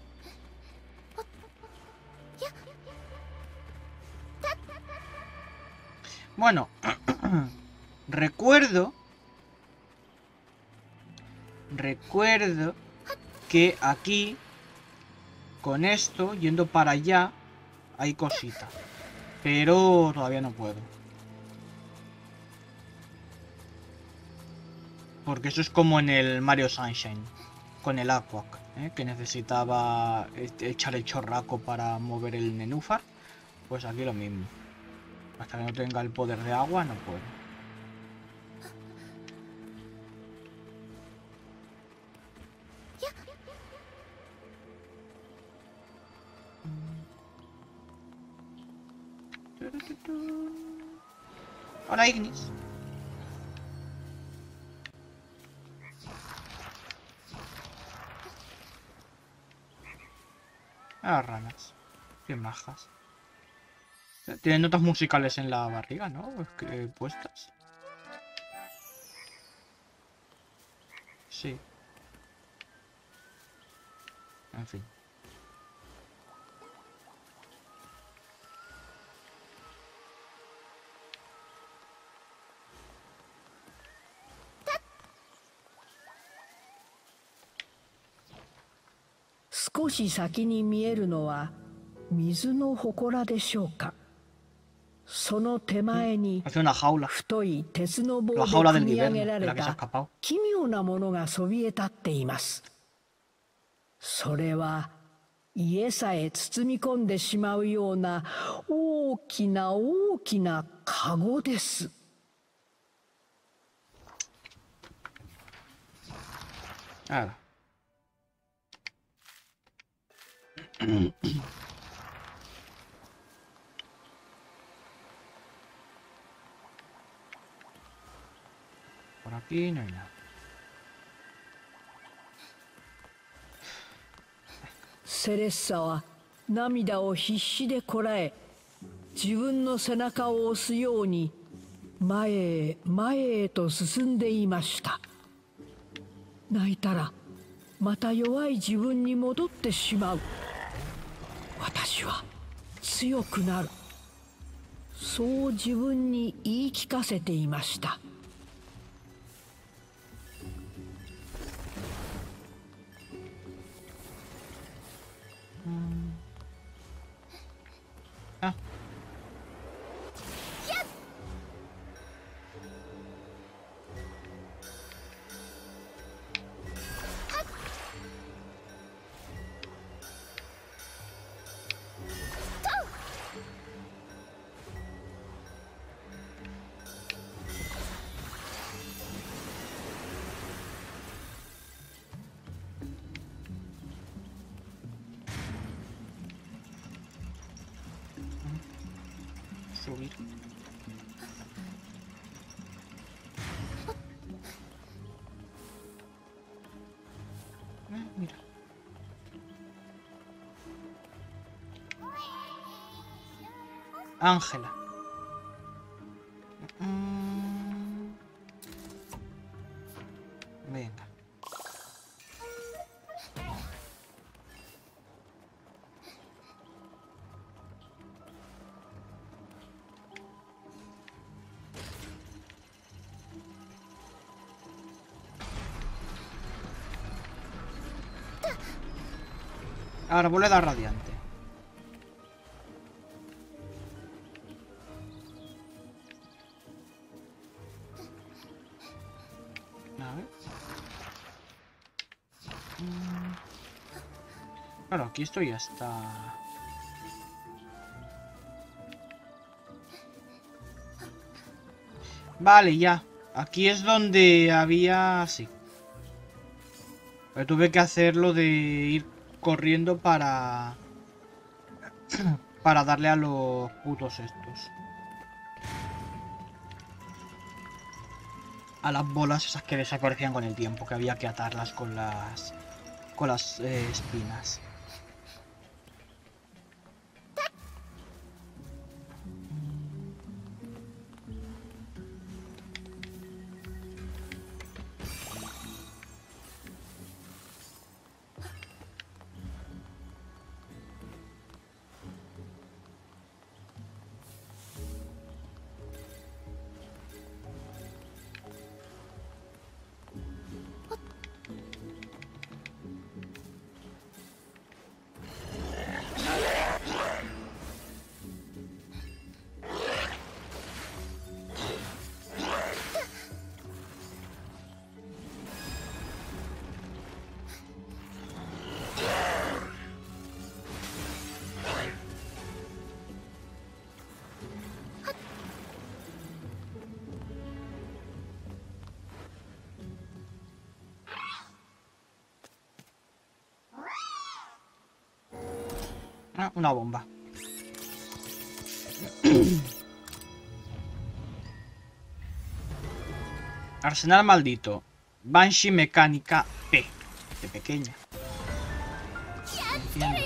Bueno, recuerdo que aquí, con esto, yendo para allá, hay cosita. Pero todavía no puedo. Porque eso es como en el Mario Sunshine, con el Aquac, ¿eh? Que necesitaba echar el chorraco para mover el nenúfar. Pues aquí lo mismo. Hasta que no tenga el poder de agua, no puedo. Hola, Ignis. Ah, ranas. Qué majas. Tienen notas musicales en la barriga, ¿no? Puestas. Sí. En fin. 少し先に見えるのは水の祠でしょうか。その手前に Hace una jaula. 太い鉄の棒 La で jaula 組 del み上 Viverno, げら de れ la que se ha た escapado. 奇妙なものがそびえ立っています。それは家さえ包み込んでしまうような大きな大きなカゴです。 Ahora. Por aquí no hay nada. セレッサは涙を必死でこらえ、自分の背中を押すように前へ前へと進んでいました。泣いたらまた弱い自分に戻ってしまう。私は強くなる。そう自分に言い聞かせていました。 Ah. Subir. Mira. Ángela. Venga. Ahora boleda radiante. A ver. Claro, aquí esto ya está. Vale, ya. Aquí es donde había... Sí. Pero tuve que hacerlo de ir corriendo para... para darle a los putos estos. a las bolas esas que desaparecían con el tiempo, que había que atarlas con las espinas. Ah, una bomba. Arsenal maldito. Banshee mecánica P. De pequeña. Entiendo.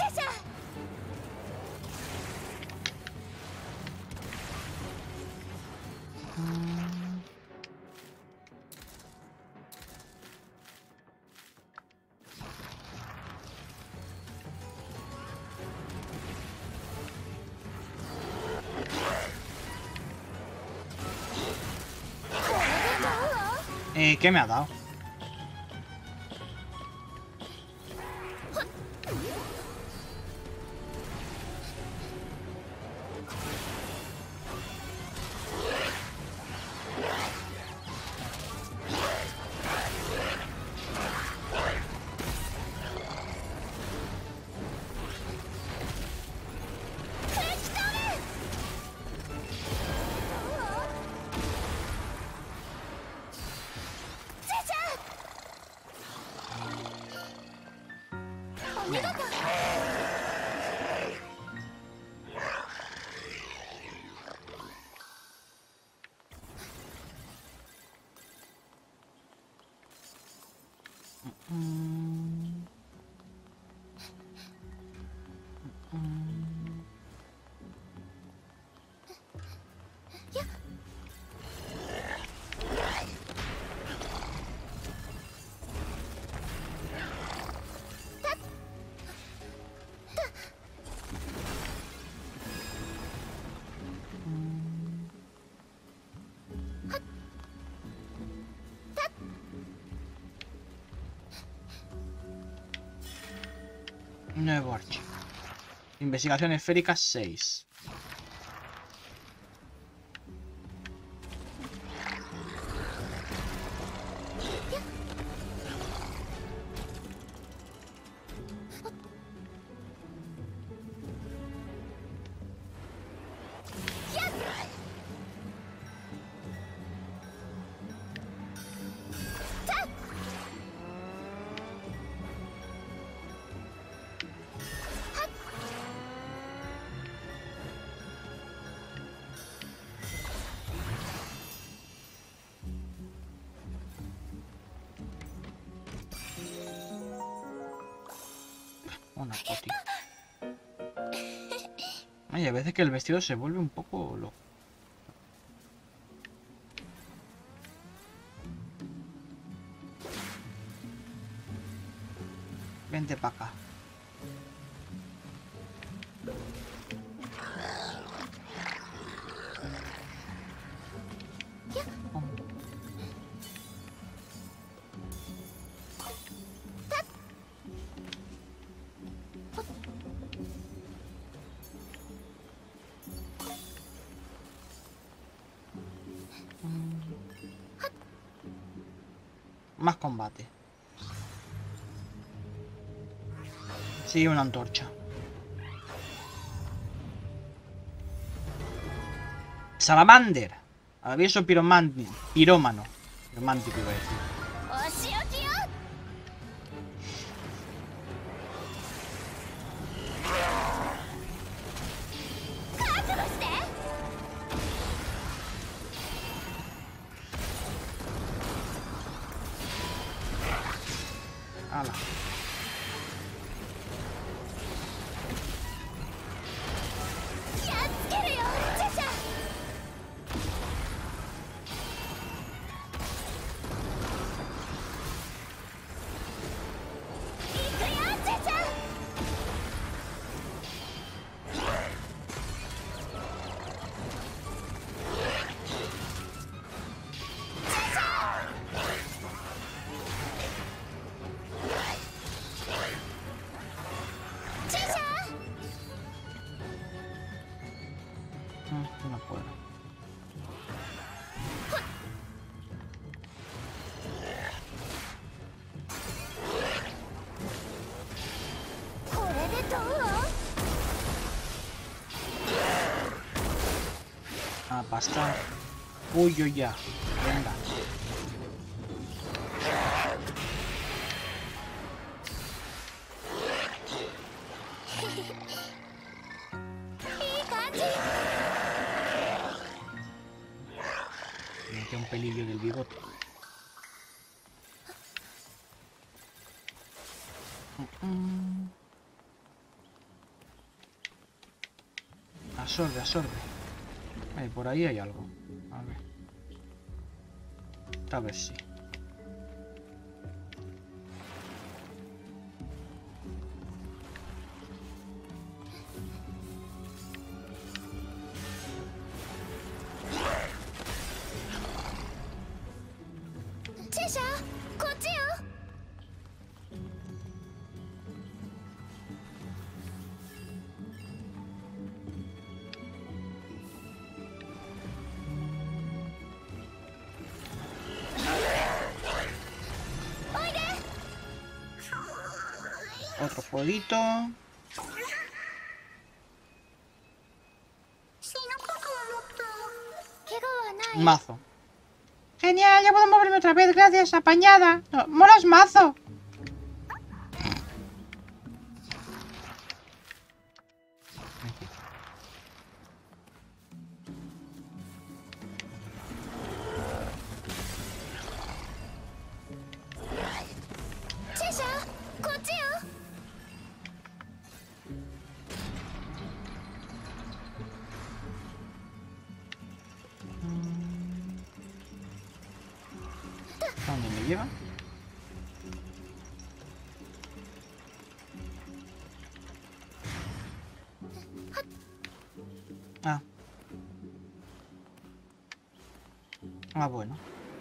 ¿Qué me ha dado? Nuevo archivo. Investigación esférica 6. Una poti. Ay, a veces que el vestido se vuelve un poco loco. Vente para acá. Más combate. Sí, una antorcha. Salamander. Avieso pirómano. Piromántico iba a decir. Ala. No puedo. Ah, basta. Uy, yo ya. Venga. Me queda un pelillo del bigote. Absorbe, absorbe. Por ahí hay algo. A ver. A ver si. Otro fueguito. Mazo. Genial, ya puedo moverme otra vez, gracias, apañada. No, molas mazo. ¿Dónde me lleva? Ah. Ah, bueno.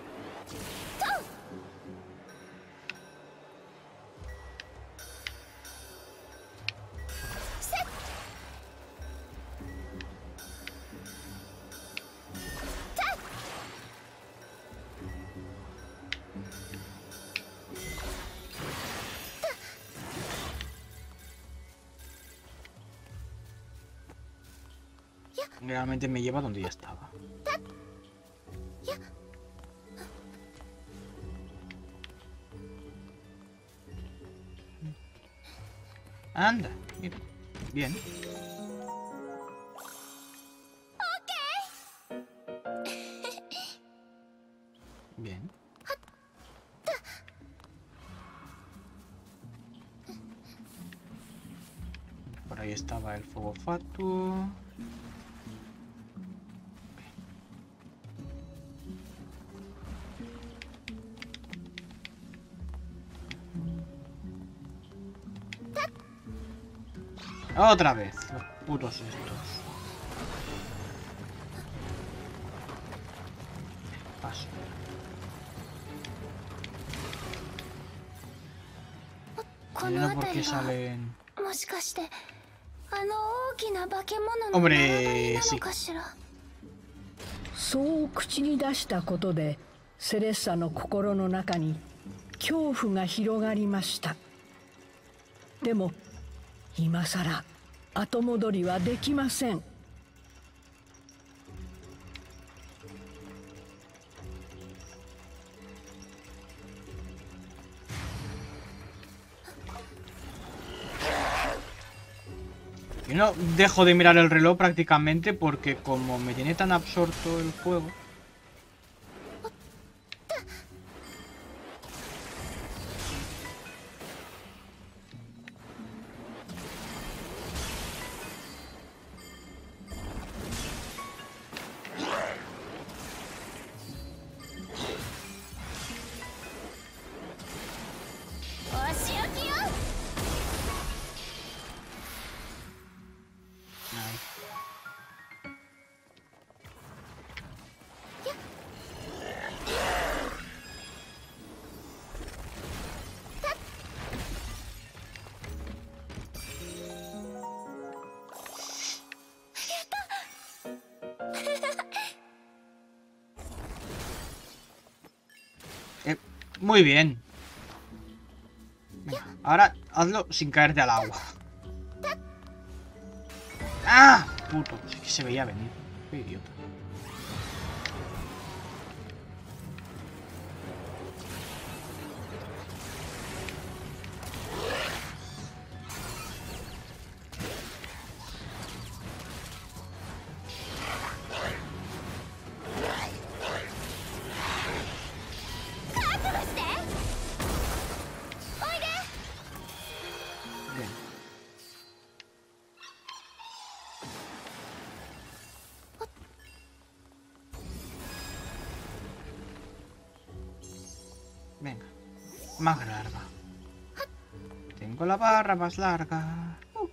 Realmente me lleva donde ya estaba. Anda, mira. Bien. Bien. Por ahí estaba el fuego fatuo. Otra vez, los putos estos. Paso. No por qué salen. Hombre, sí. そう口に出したことでセレッサの心の中に恐怖が広がりました。でも今さら後戻りはできません。 Yo no dejo de mirar el reloj prácticamente porque como me tiene tan absorto el juego. Muy bien. Venga, ahora hazlo sin caerte al agua. ¡Ah! Puto, es que se veía venir. Qué idiota. Bien. Venga, más larga. Tengo la barra más larga.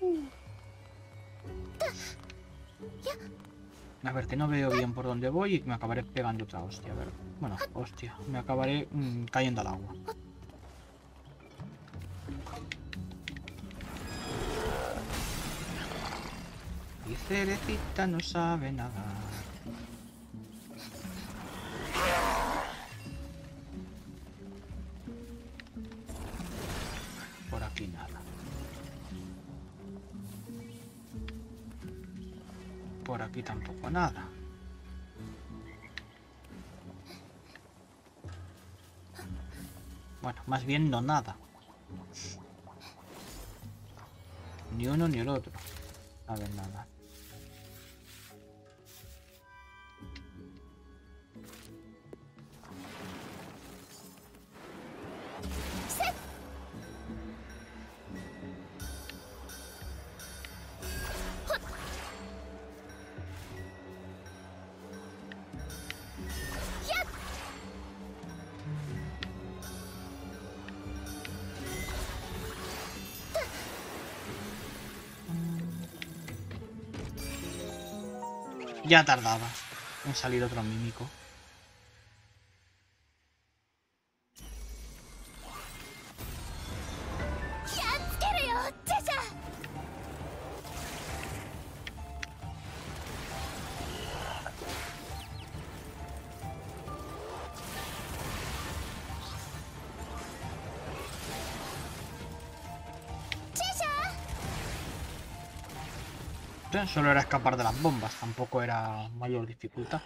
A ver, que no veo bien por dónde voy y me acabaré pegando otra hostia. A ver, bueno, hostia, me acabaré cayendo al agua. Y Cerecita no sabe nada. Por aquí nada. Por aquí tampoco nada. Bueno, más bien no nada. Ni uno ni el otro. A ver, nada. Ya tardaba en salir otro mímico. Solo era escapar de las bombas, tampoco era mayor dificultad.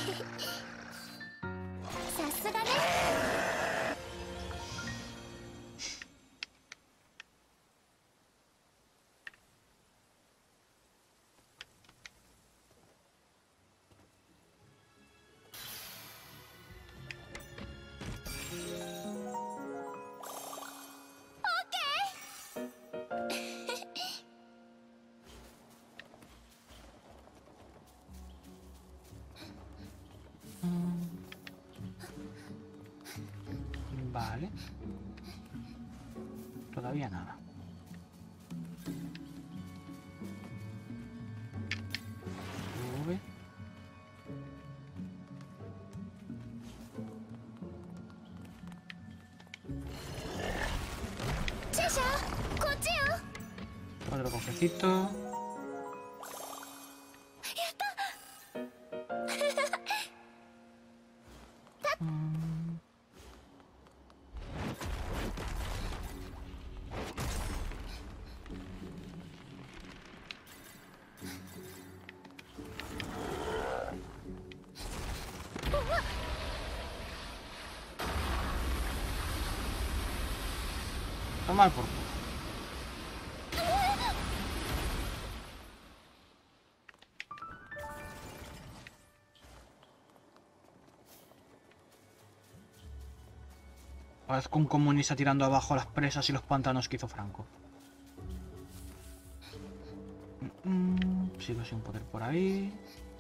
Vale. Todavía nada. V. Otro cofrecito. Tomar por culo. Es que un comunista tirando abajo las presas y los pantanos que hizo Franco. Sigo sin poder por ahí.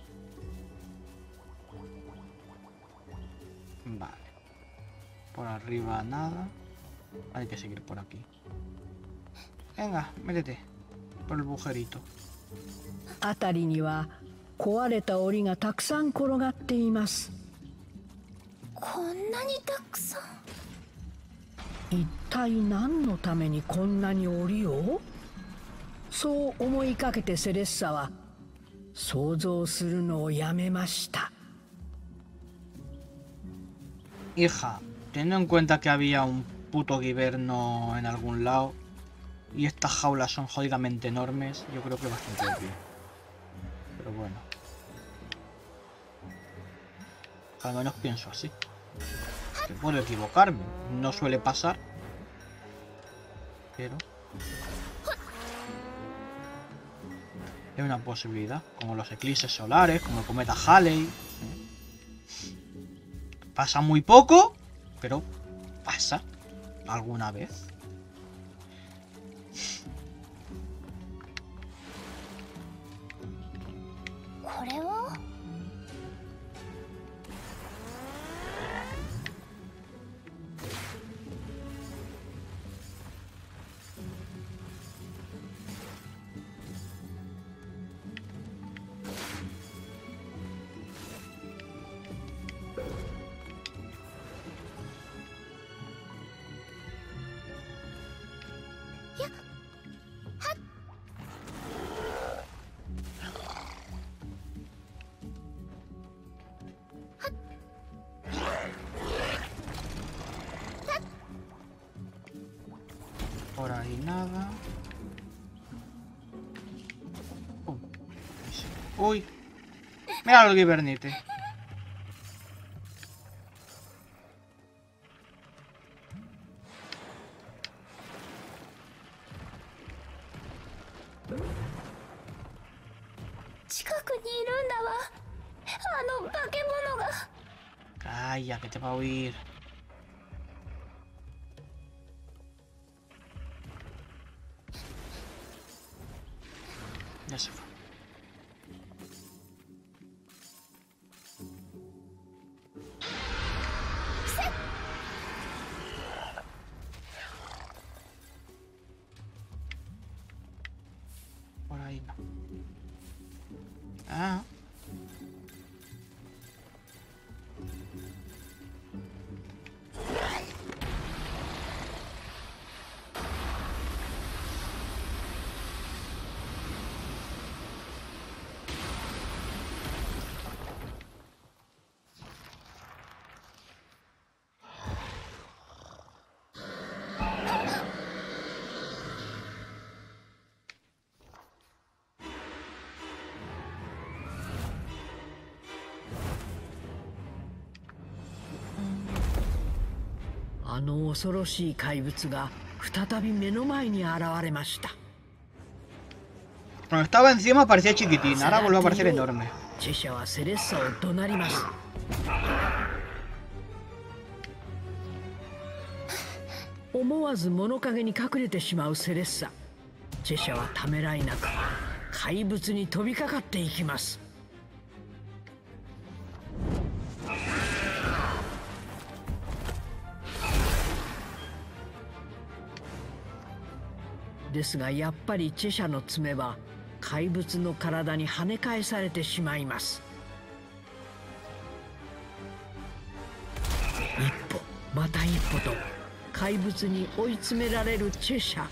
Vale. Por arriba nada. Hay que seguir por aquí. Venga, métete. Por el agujerito. 辺りには壊れた檻がたくさん転がっています。 こんなにたくさん。 一体何のためにこんなに檻を？そう思いかけてセレッサは想像するのをやめました。 Hija, Teniendo en cuenta que había un puto guiberno en algún lado y estas jaulas son jodidamente enormes, yo creo que bastante bien. Pero bueno. Al menos pienso así. Que puedo equivocarme. No suele pasar. Pero... es una posibilidad. Como los eclipses solares, como el cometa Halley. Pasa muy poco, pero pasa alguna vez. Por ahí nada. Uy. Mira el guibernite. Calla, que te va a oír. Ya se fue. Por ahí no. Ah. 恐ろしい怪物が再び目の前に現れました。 Cuando estaba encima parecía chiquitín, ahora vuelve a parecer enorme. チェシャはセレッサを怒鳴ります。思わず物陰に隠れてしまうセレッサ。チェシャはためらいなく怪物に飛びかかっていきます。ですがやっぱりチェシャの爪は怪物の体に跳ね返されてしまいます。一歩また一歩と怪物に追い詰められるチェシャ。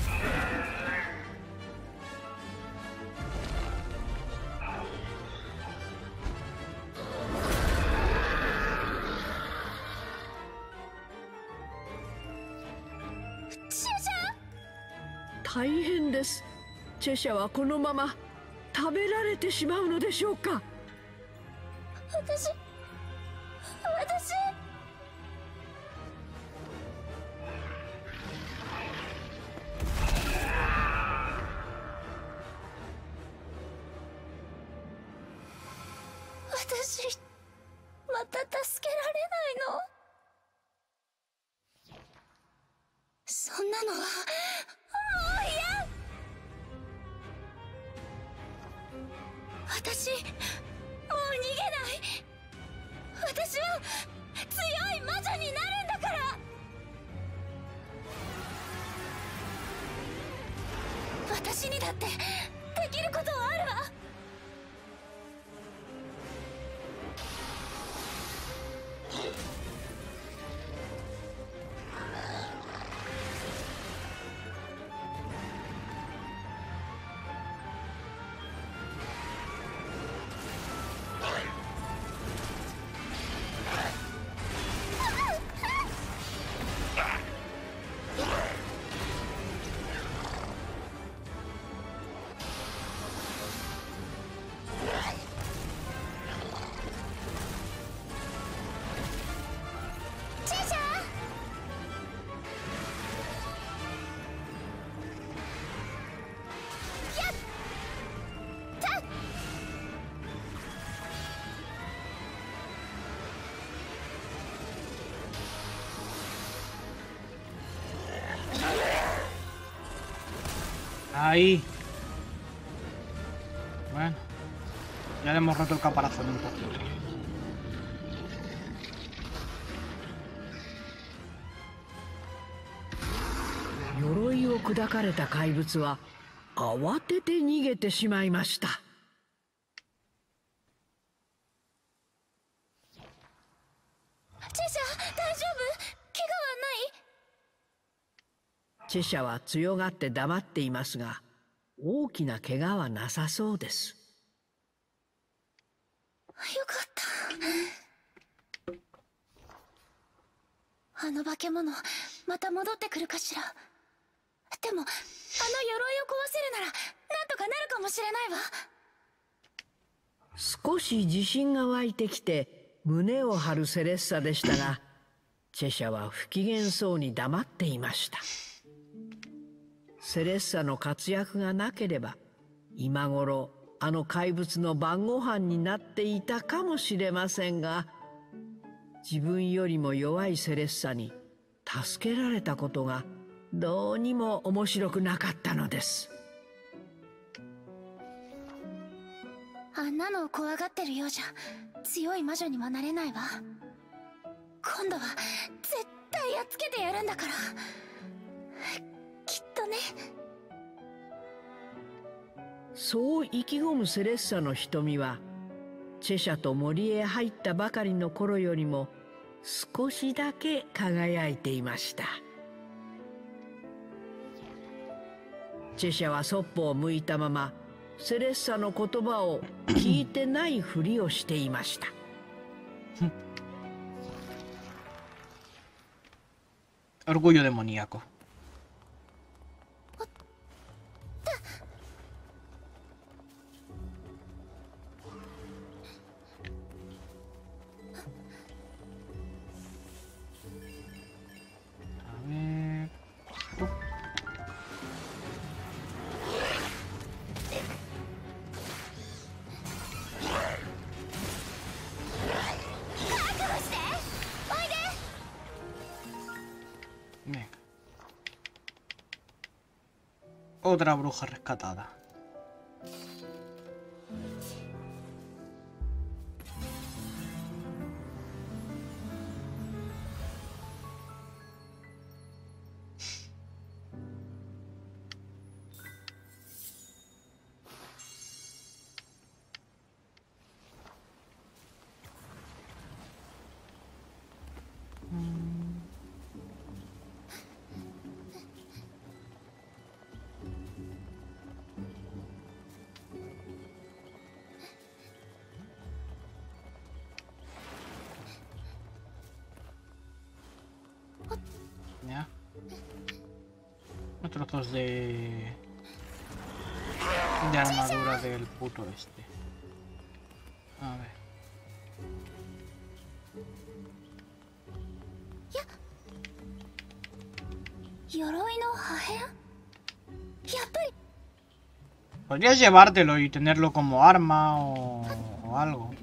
大変です。チェシャはこのまま食べられてしまうのでしょうか。 私また助けられないの？そんなのはもう嫌。私もう逃げない。私は強い魔女になるんだから。私にだってできることはあるわ。 Ahí. Bueno. Ya le hemos roto el caparazón un poco. 鎧を砕かれた怪物は慌てて逃げてしまいました。 チェシャ、大丈夫？怪我はない？ チェシャは強がって黙っていますが、大きな怪我はなさそうです。 よかった。あの化け物、また戻ってくるかしら。でも、あの鎧を壊せるなら、なんとかなるかもしれないわ。 少し自信が湧いてきて、胸を張るセレッサでしたが、チェシャは不機嫌そうに黙っていました。セレッサの活躍がなければ、今頃あの怪物の晩ご飯になっていたかもしれませんが、自分よりも弱いセレッサに助けられたことがどうにも面白くなかったのです。 あんなのを怖がってるようじゃ強い魔女にはなれないわ。今度は絶対やっつけてやるんだから。きっとね。 そう意気込むセレッサの瞳は、チェシャと森へ入ったばかりの頃よりも少しだけ輝いていました。チェシャはそっぽを向いたままセレッサの言葉を聞いてないふりをしていました。 Orgullo demoníaco. Otra bruja rescatada. Ya. Los trozos de armadura del puto este. A ver. Podrías llevártelo y tenerlo como arma o algo.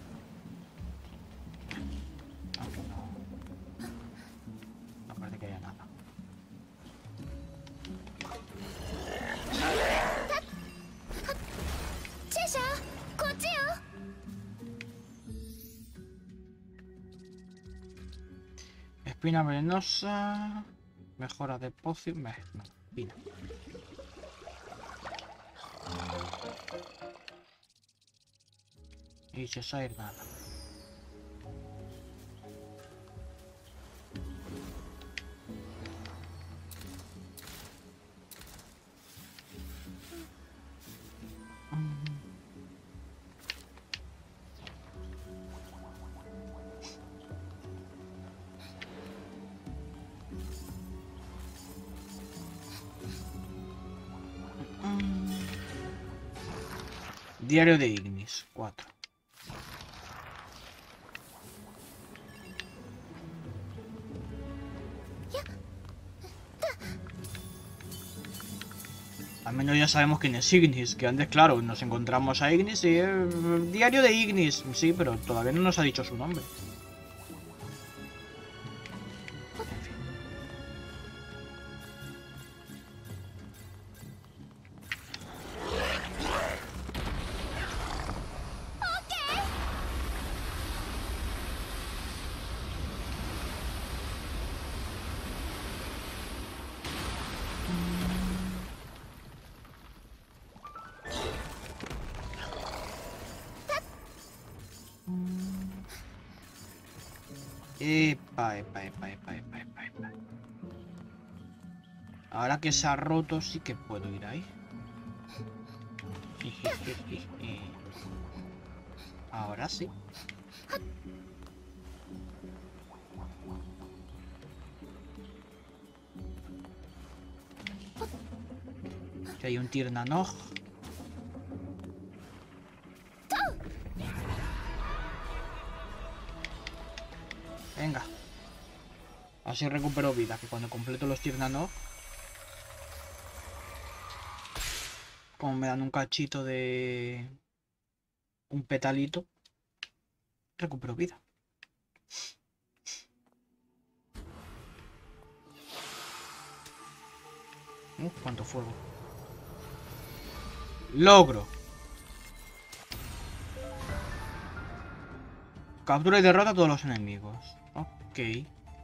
No parece que haya nada. Espina venenosa. Mejora de poción. No, espina. Y Cheshire nada. Diario de Ignis, 4. Al menos ya sabemos quién es Ignis, que antes, claro, nos encontramos a Ignis y... diario de Ignis, sí, pero todavía no nos ha dicho su nombre. En fin. Epa, epa, epa, epa, epa, epa, epa. Ahora que se ha roto, sí que puedo ir ahí. Ahora sí. Que hay un Tirnanog. Venga. Así recupero vida, que cuando completo los Tirnanog, como me dan un cachito de un petalito, recupero vida. Cuánto fuego. Logro. Captura y derrota a todos los enemigos. Ok.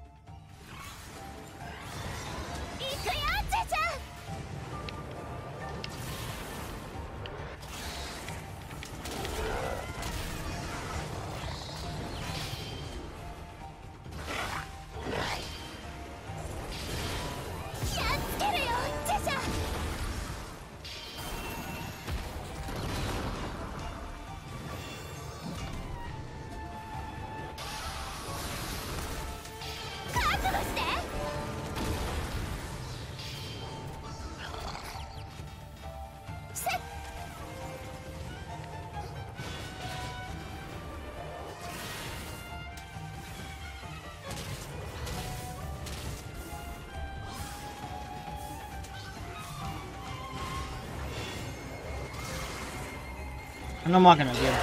No más que me quiero.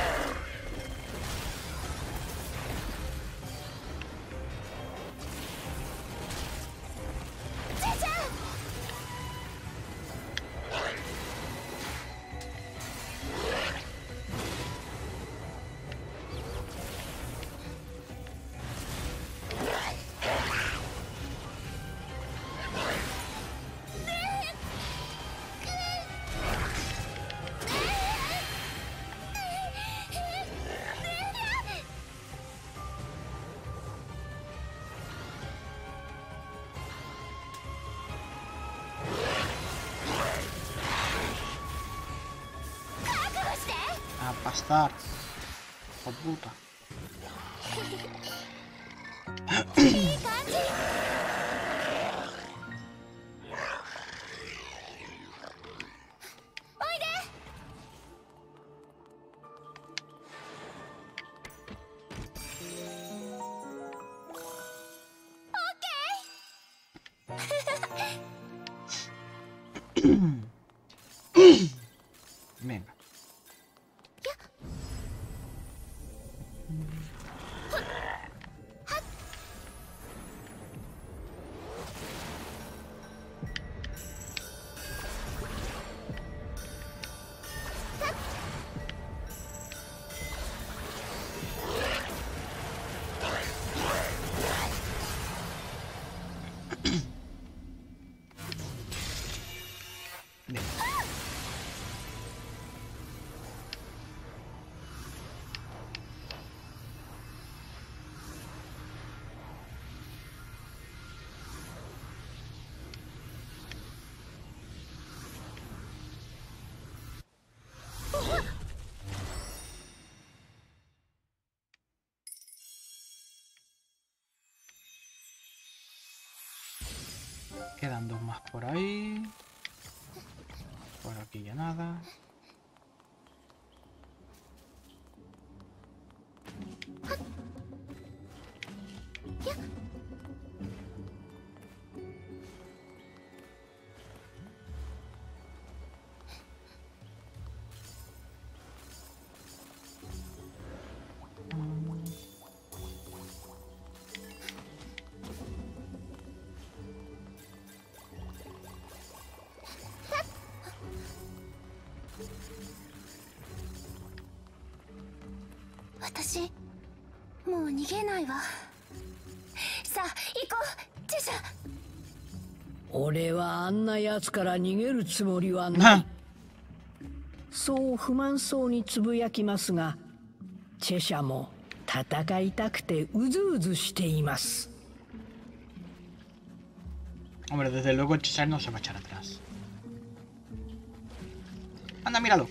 A pastar. Oh puta. Venga. Quedan dos más por ahí. Por aquí ya nada. 私もう逃げないわ。さあ行こう、ジェシャ。 俺はあんな奴から逃げるつもりはない。そう不満そうにつぶやきますが、チェシャも戦いたくてうずうずしています。 Hombre, desde luego el Cheshire no se va a echar atrás. Anda, míralo.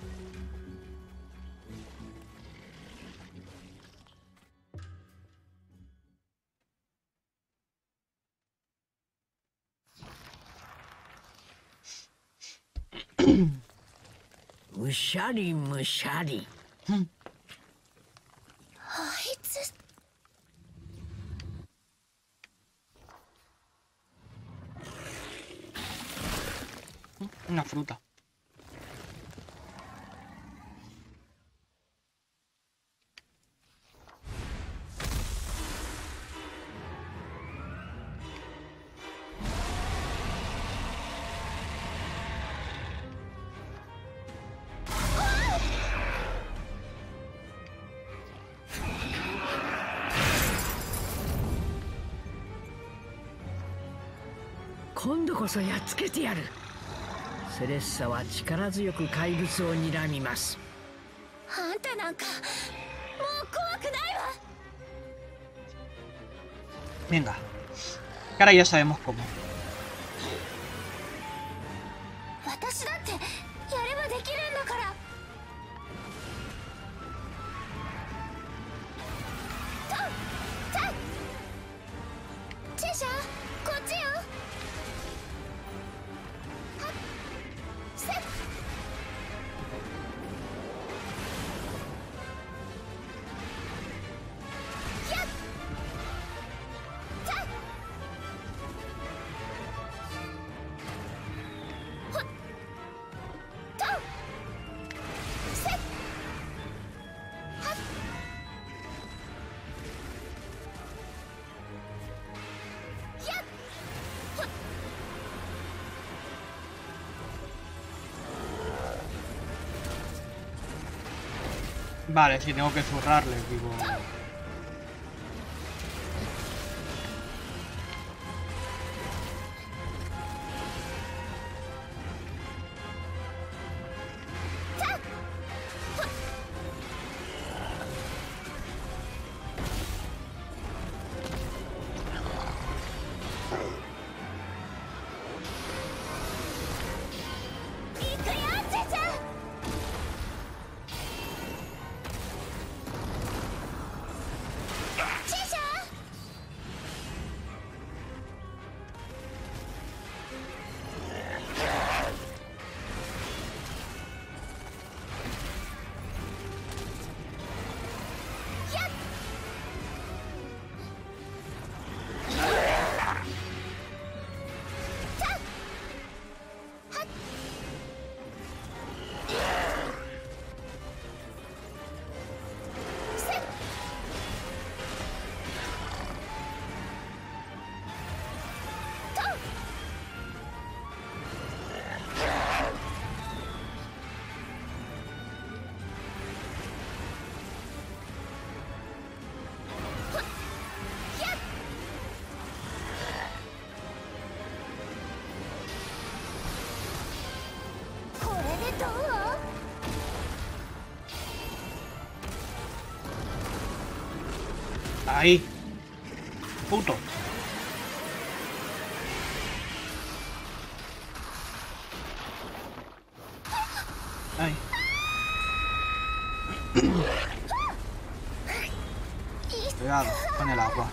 Mushari, mushari. あいつ Una fruta. 今度こそやっつけてやる。セレッサは力強く怪物を睨みます。 あんたなんかもう怖くないわ。 Venga. Que ahora ya sabemos cómo. 私だってやればできるんだから。チェシャ、こっちよ。はっ、せっ。やっ。たっ。ほっ。と。せっ。はっ。やっ。ほっ。 Vale, si tengo que zurrarle, digo. Ahí. Puto. Ahí. Cuidado con el agua.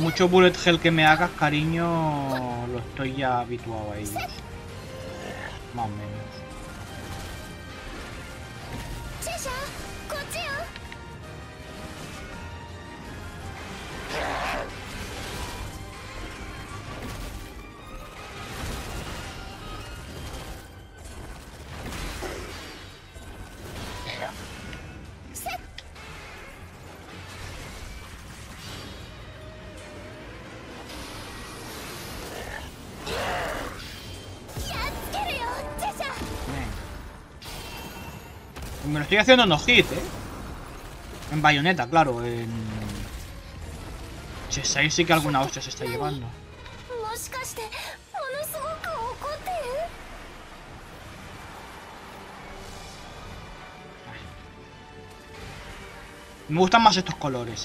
mucho bullet hell que me hagas, cariño, lo estoy ya habituado a ellos. Más o menos. チェシャこっちよ。 Me lo estoy haciendo no hit, en bayoneta, claro. En Cheshire sí que alguna hostia se está llevando. もしかしてものすごく怒ってる？ Me gustan más estos colores,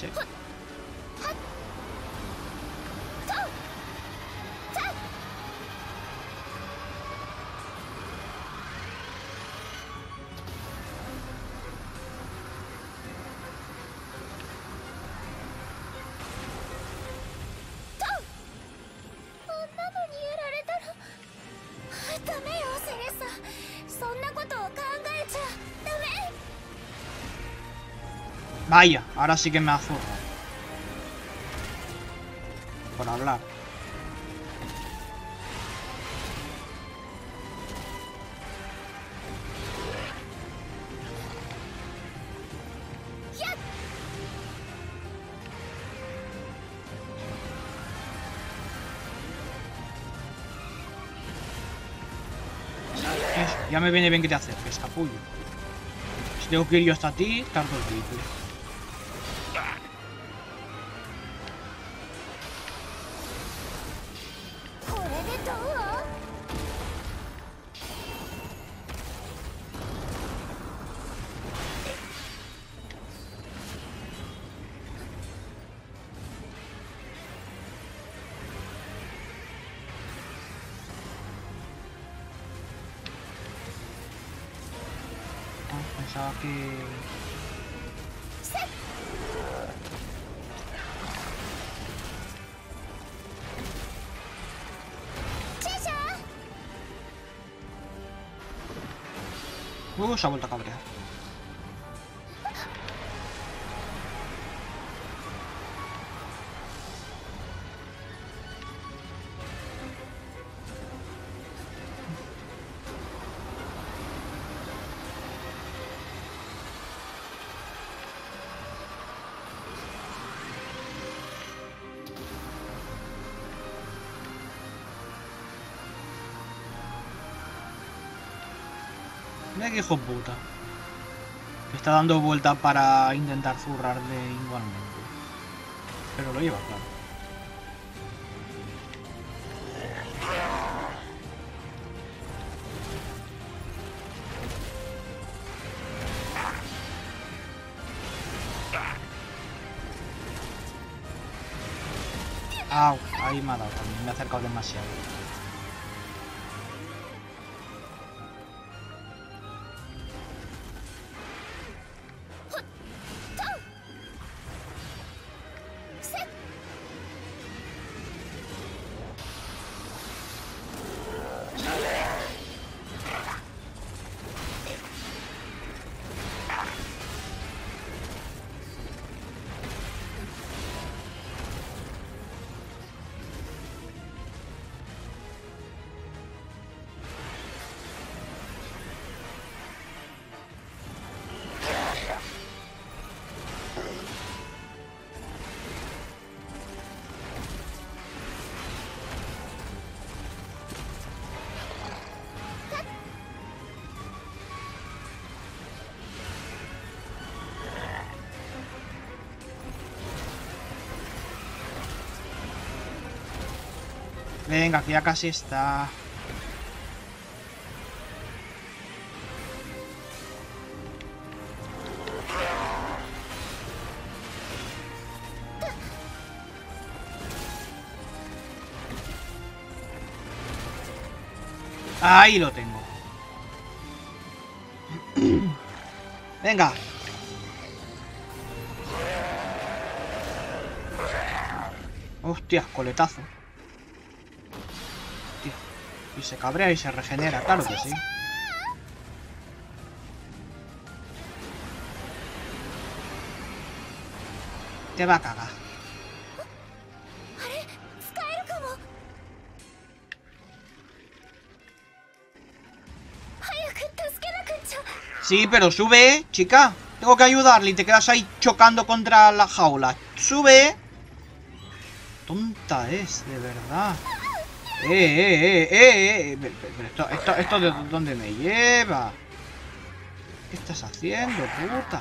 Vaya, ahora sí que me azurra. Por hablar. Eso, ya me viene bien que te acerques, capullo. Si tengo que ir yo hasta ti, tardo el triple. Pensaba que... se ha vuelto a cabrear. Mira que hijo puta. Que está dando vueltas para intentar zurrarle igualmente. Pero lo lleva claro. Au, ahí me ha dado también. Me he acercado demasiado. Venga, que ya casi está. Ahí lo tengo. Venga. Hostia, coletazo. Hostia. Y se cabrea y se regenera, claro que sí. Te va a cagar. Sí, pero sube, chica. Tengo que ayudarle y te quedas ahí chocando contra la jaula. Sube. Tonta es, de verdad. Pero esto de dónde me lleva. ¿Qué estás haciendo, puta?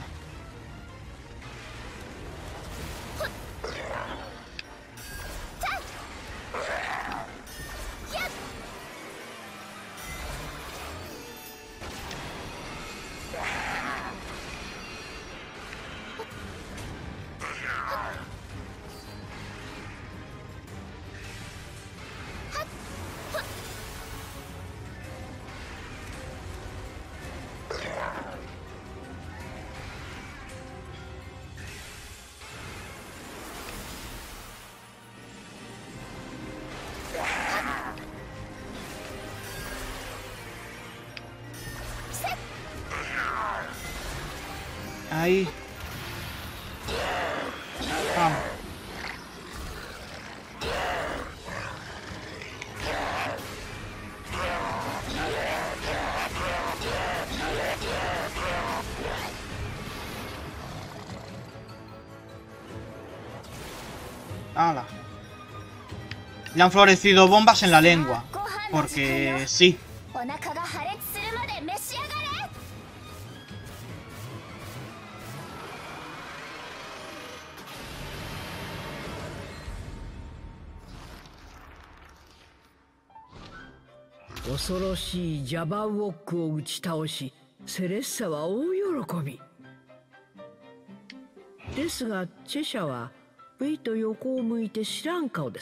Ahí. Vamos. ¡Hala! Le han florecido bombas en la lengua. Porque sí. Jabberwock を打ち倒し、セレッサは大喜び。ですがチェシャはブイと横を向いて知らん顔です。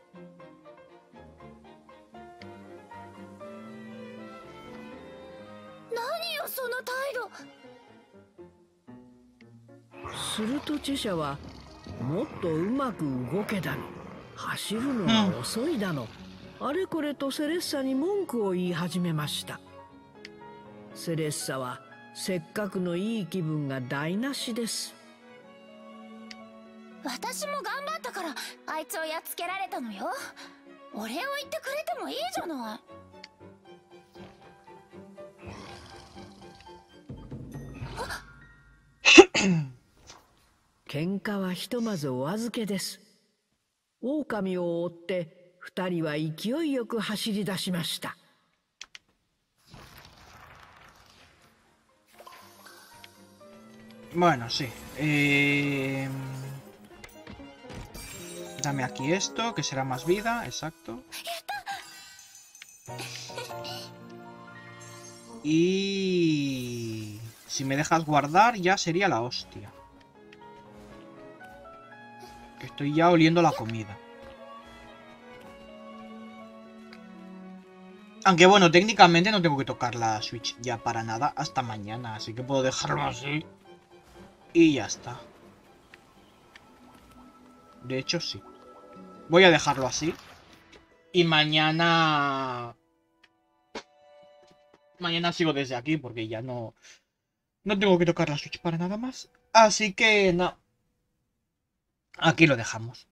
何よその態度。 するとチェシャはもっとうまく動けだの、走るのが遅いだの、あれこれとセレッサに文句を言い始めました。セレッサはせっかくのいい気分が台無しです。 私も頑張ったからあいつをやっつけられたのよ。お礼を言ってくれてもいいじゃない。 喧嘩はひとまずお預けです。狼を追って二人は勢いよく走り出しました。 Bueno, sí. Dame aquí esto, que será más vida, exacto. Y... si me dejas guardar, ya sería la hostia. Que estoy ya oliendo la comida. Aunque bueno, técnicamente no tengo que tocar la Switch ya para nada hasta mañana, así que puedo dejarlo así. Y ya está. De hecho, sí. Voy a dejarlo así. Y mañana... mañana sigo desde aquí porque ya no... no tengo que tocar la Switch para nada más. Así que no. Aquí lo dejamos.